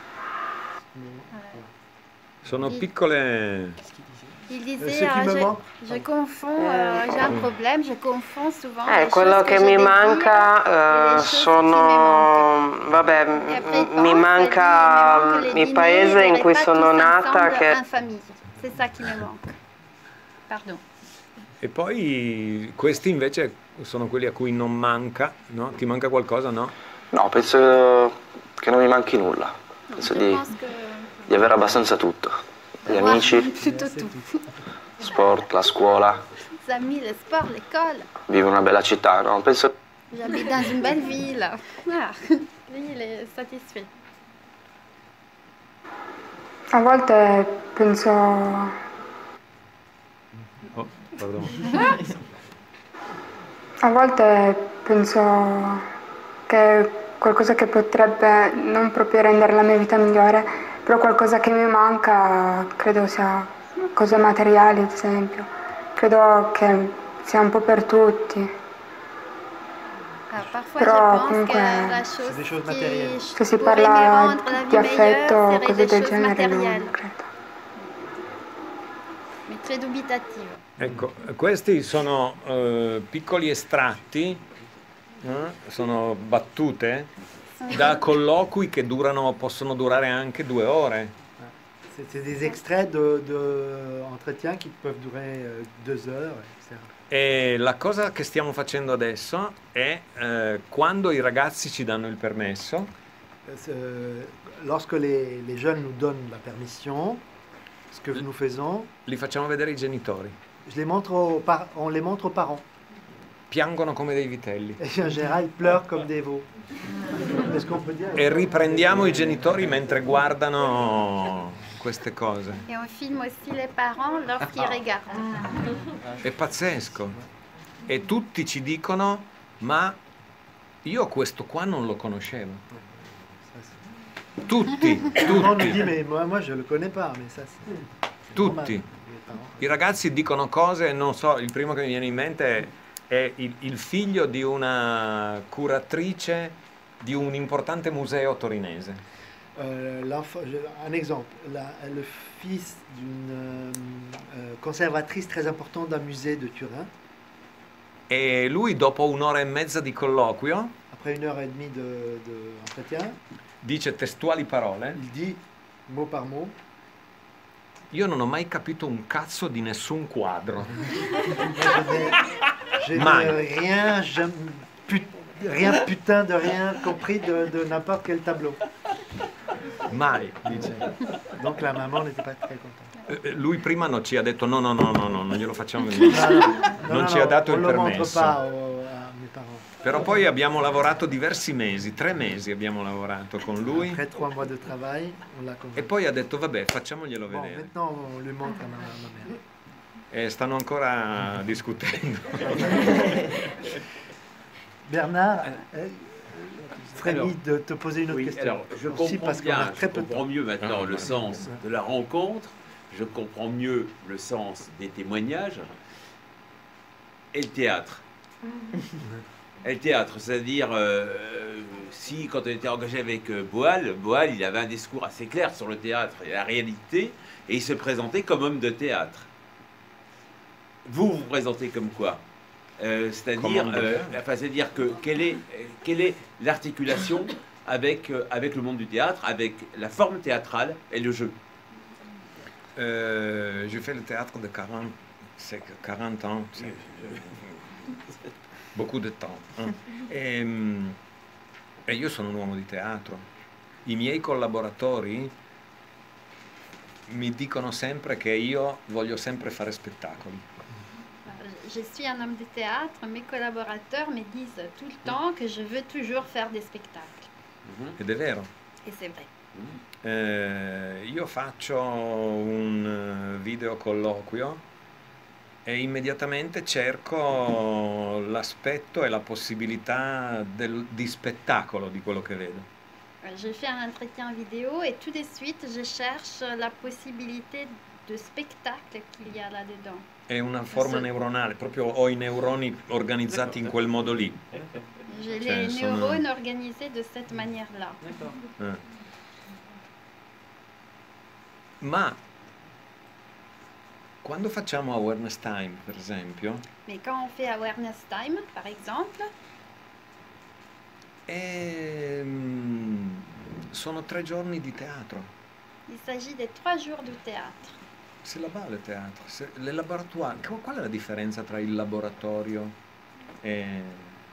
Sono piccole... Il disait, je confonds, j'ai un problème, je confonds souvent. Quello che mi manca sono, mi manca il paese in cui sono nata. C'est ça qui me manque. Pardon. E poi questi invece sono quelli a cui non manca, no? Ti manca qualcosa, no? No, penso che non mi manchi nulla. Penso di avere abbastanza tutto. Gli amici, sport, la scuola. Les amis, le sport, l'école. Vivo in una bella città, no? Penso... J'habite dans une belle ville. Ah, lui, il est satisfait. A volte penso... Oh, pardon. A volte penso che qualcosa che potrebbe non proprio rendere la mia vita migliore, però qualcosa che mi manca credo sia cose materiali, ad esempio. Credo che sia un po' per tutti. Però comunque se si parla di affetto o cose del genere non credo. Très dubitativo. Ecco, questi sono piccoli estratti, sono battute da colloqui che possono durare anche 2 ore. C'est des extraits d'entretiens qui peuvent durer 2 heures, etc. E la cosa che stiamo facendo adesso è quando i ragazzi ci danno il permesso. Lorsque les jeunes nous donnent la permission, ce que nous faisons, li facciamo vedere ai genitori. On les montre aux parents. Piangono come dei vitelli. Et en général, ils pleurent comme des veaux. Est-ce qu'on peut dire? E riprendiamo i genitori mentre guardano queste cose. Et on filme aussi les parents lorsqu'ils regardent. È pazzesco. E tutti ci dicono, ma io questo qua non lo conoscevo. Tutti. On nous dit, mais moi je le connais pas, mais ça c'est... Tutti. I ragazzi dicono cose, non so, il primo che mi viene in mente è il figlio di una curatrice di un importante museo torinese. Un exemple, le fils d'une conservatrice très importante d'un musée de Turin. E lui, dopo 1 ora e mezza di colloquio, après 1 heure et demie d'entretien, dice testuali parole. Il dit mot par mot. Io non ho mai capito un cazzo di nessun quadro. Je n'ai rien putain de rien compris de n'importe quel tableau. Mai, dice. Donc la maman n'était pas très contente. Lui prima non ci ha detto no, non glielo facciamo vedere. Non ci ha dato il permesso. Però poi abbiamo lavorato diversi mesi, 3 mesi abbiamo lavorato con lui. E poi ha detto vabbè, facciamoglielo vedere. E stanno ancora discutendo. Bernard, Frémy, de te poser une autre question. Alors, je comprends mieux maintenant le sens de la rencontre, je comprends mieux le sens des témoignages et le théâtre. Et le théâtre, c'est-à-dire, si quand on était engagé avec Boal, il avait un discours assez clair sur le théâtre et la réalité, et il se présentait comme homme de théâtre. Vous vous présentez comme quoi? C'est-à-dire que quelle est l'articulation avec le monde du théâtre, avec la forme théâtrale et le jeu? Je fais le théâtre de 40 ans, beaucoup de temps. E io sono un uomo di teatro. I miei collaboratori mi dicono sempre che io voglio sempre fare spettacoli. Je suis un homme de théâtre, mes collaborateurs me disent tout le temps que je veux toujours faire des spectacles. Ed è vero. Et c'est vrai. Io faccio un video colloquio e immediatamente cerco l'aspetto e la possibilità di spettacolo di quello che vedo. Je fais un entretien vidéo et tout de suite je cherche la possibilité de spectacle qu'il y a là-dedans. È una forma neuronale, proprio ho i neuroni organizzati in quel modo lì. J'ai les neurones organisés de cette manière-là. Ma quando facciamo awareness time, per esempio, mais quand on fait awareness time, par exemple, sono 3 giorni di teatro. Il s'agit des 3 jours de théâtre. C'est là-bas le théâtre. Le laboratoire. Qual è la differenza tra il laboratorio e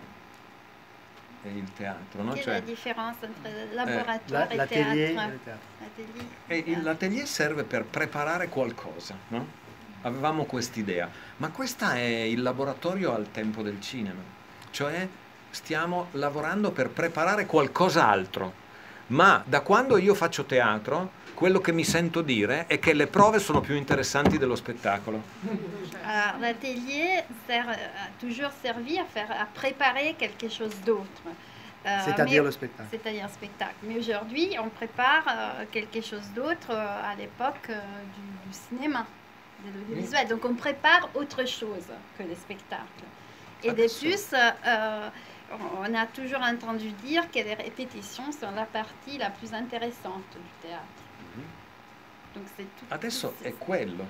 il teatro? No? Quelle è la differenza tra il laboratorio e il teatro? L'atelier serve per preparare qualcosa, no? Avevamo quest'idea, ma questa è il laboratorio al tempo del cinema, cioè stiamo lavorando per preparare qualcos'altro, ma da quando io faccio teatro quello che mi sento dire è che le prove sono più interessanti dello spettacolo. L'atelier a toujours servi à préparer quelque chose d'autre. C'est-à-dire le spectacle. C'est-à-dire le spectacle. Mais aujourd'hui, on prépare quelque chose d'autre à l'époque du cinéma, de l'audiovisuel. Donc on prépare autre chose que les spectacles. Et de plus, on a toujours entendu dire que les répétitions sont la partie la plus intéressante du théâtre. Adesso è quello,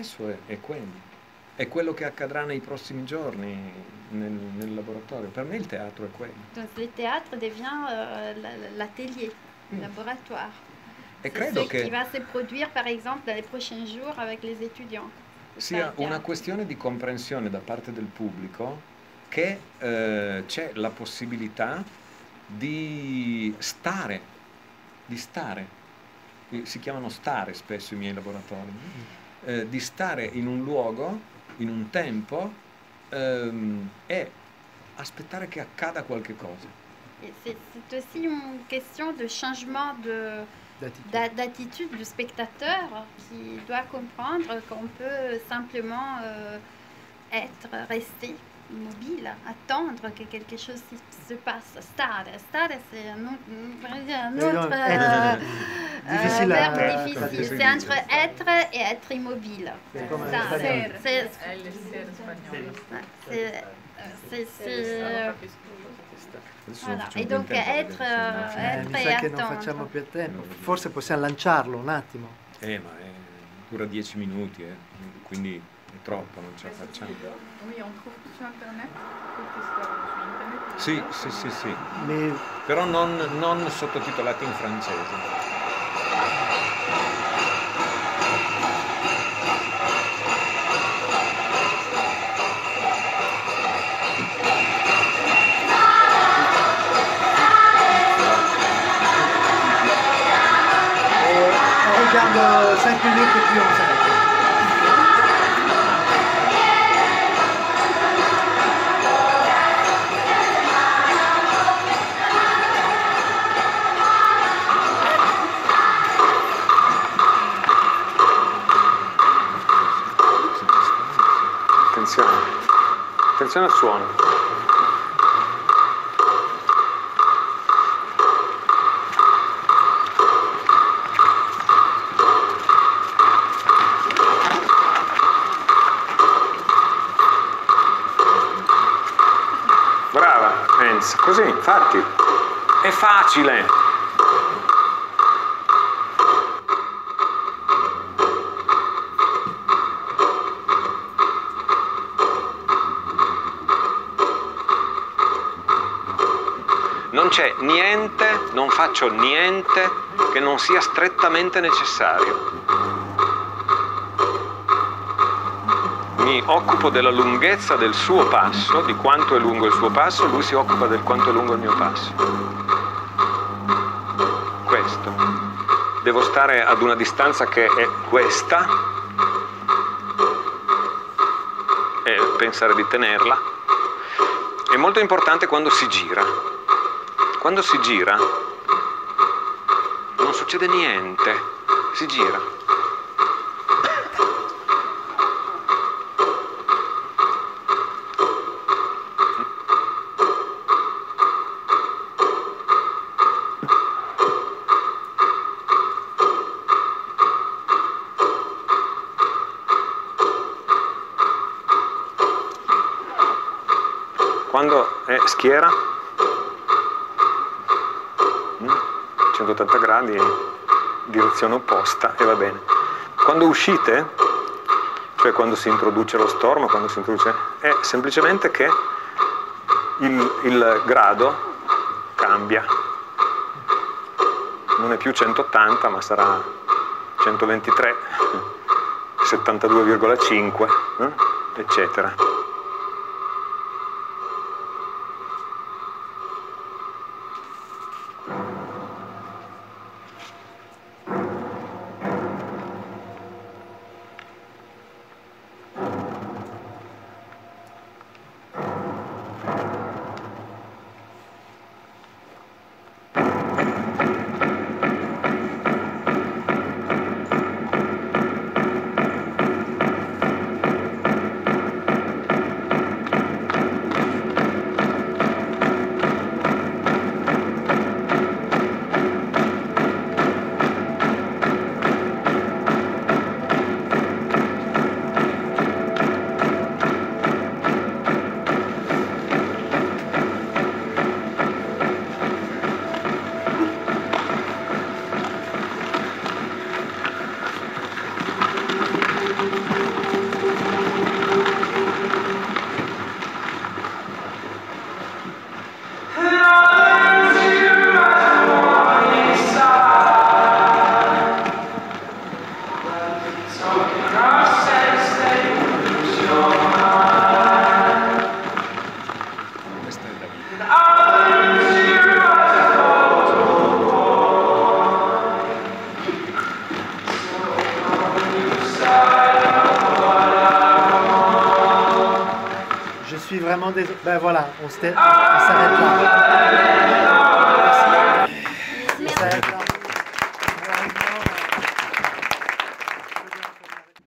è quello che accadrà nei prossimi giorni nel laboratorio. Per me il teatro è quello. Donc le théâtre devient l'atelier, le laboratoire. E credo che qui va se produire par exemple dans les prochains jours avec les étudiants. Sia una questione di comprensione da parte del pubblico che c'è la possibilità di stare. Si chiamano stare spesso i miei laboratori, di stare in un luogo, in un tempo e aspettare che accada qualche cosa. C'est aussi une question de changement d'attitude du spectateur qui doit comprendre qu'on peut simplement rester immobile, attendre que quelque chose se passe. Stare, c'est un autre verbe difficile. C'est entre être et être immobile. Voilà. E donc être mi sa che non facciamo più tempo. Forse possiamo lanciarlo un attimo. Ma dura 10 minuti, quindi è troppo, non ce la facciamo. Oui, on trouve su internet queste storie su internet. Sì. Però non sottotitolati in francese. 5 minutes et puis on s'arrête. Attenzione al suono. Brava, Enz, così, infatti, è facile. Non c'è niente, non faccio niente che non sia strettamente necessario. Mi occupo della lunghezza del suo passo, di quanto è lungo il suo passo, lui si occupa del quanto è lungo il mio passo. Questo. Devo stare ad una distanza che è questa e pensare di tenerla. È molto importante quando si gira. Quando si gira non succede niente, si gira. Quando è schiera, 180 gradi, direzione opposta e va bene. Quando uscite, cioè quando si introduce lo stormo, quando si introduce, è semplicemente che il grado cambia. Non è più 180 ma sarà 123, 72,5, eccetera. Ben voilà, on s'arrête là.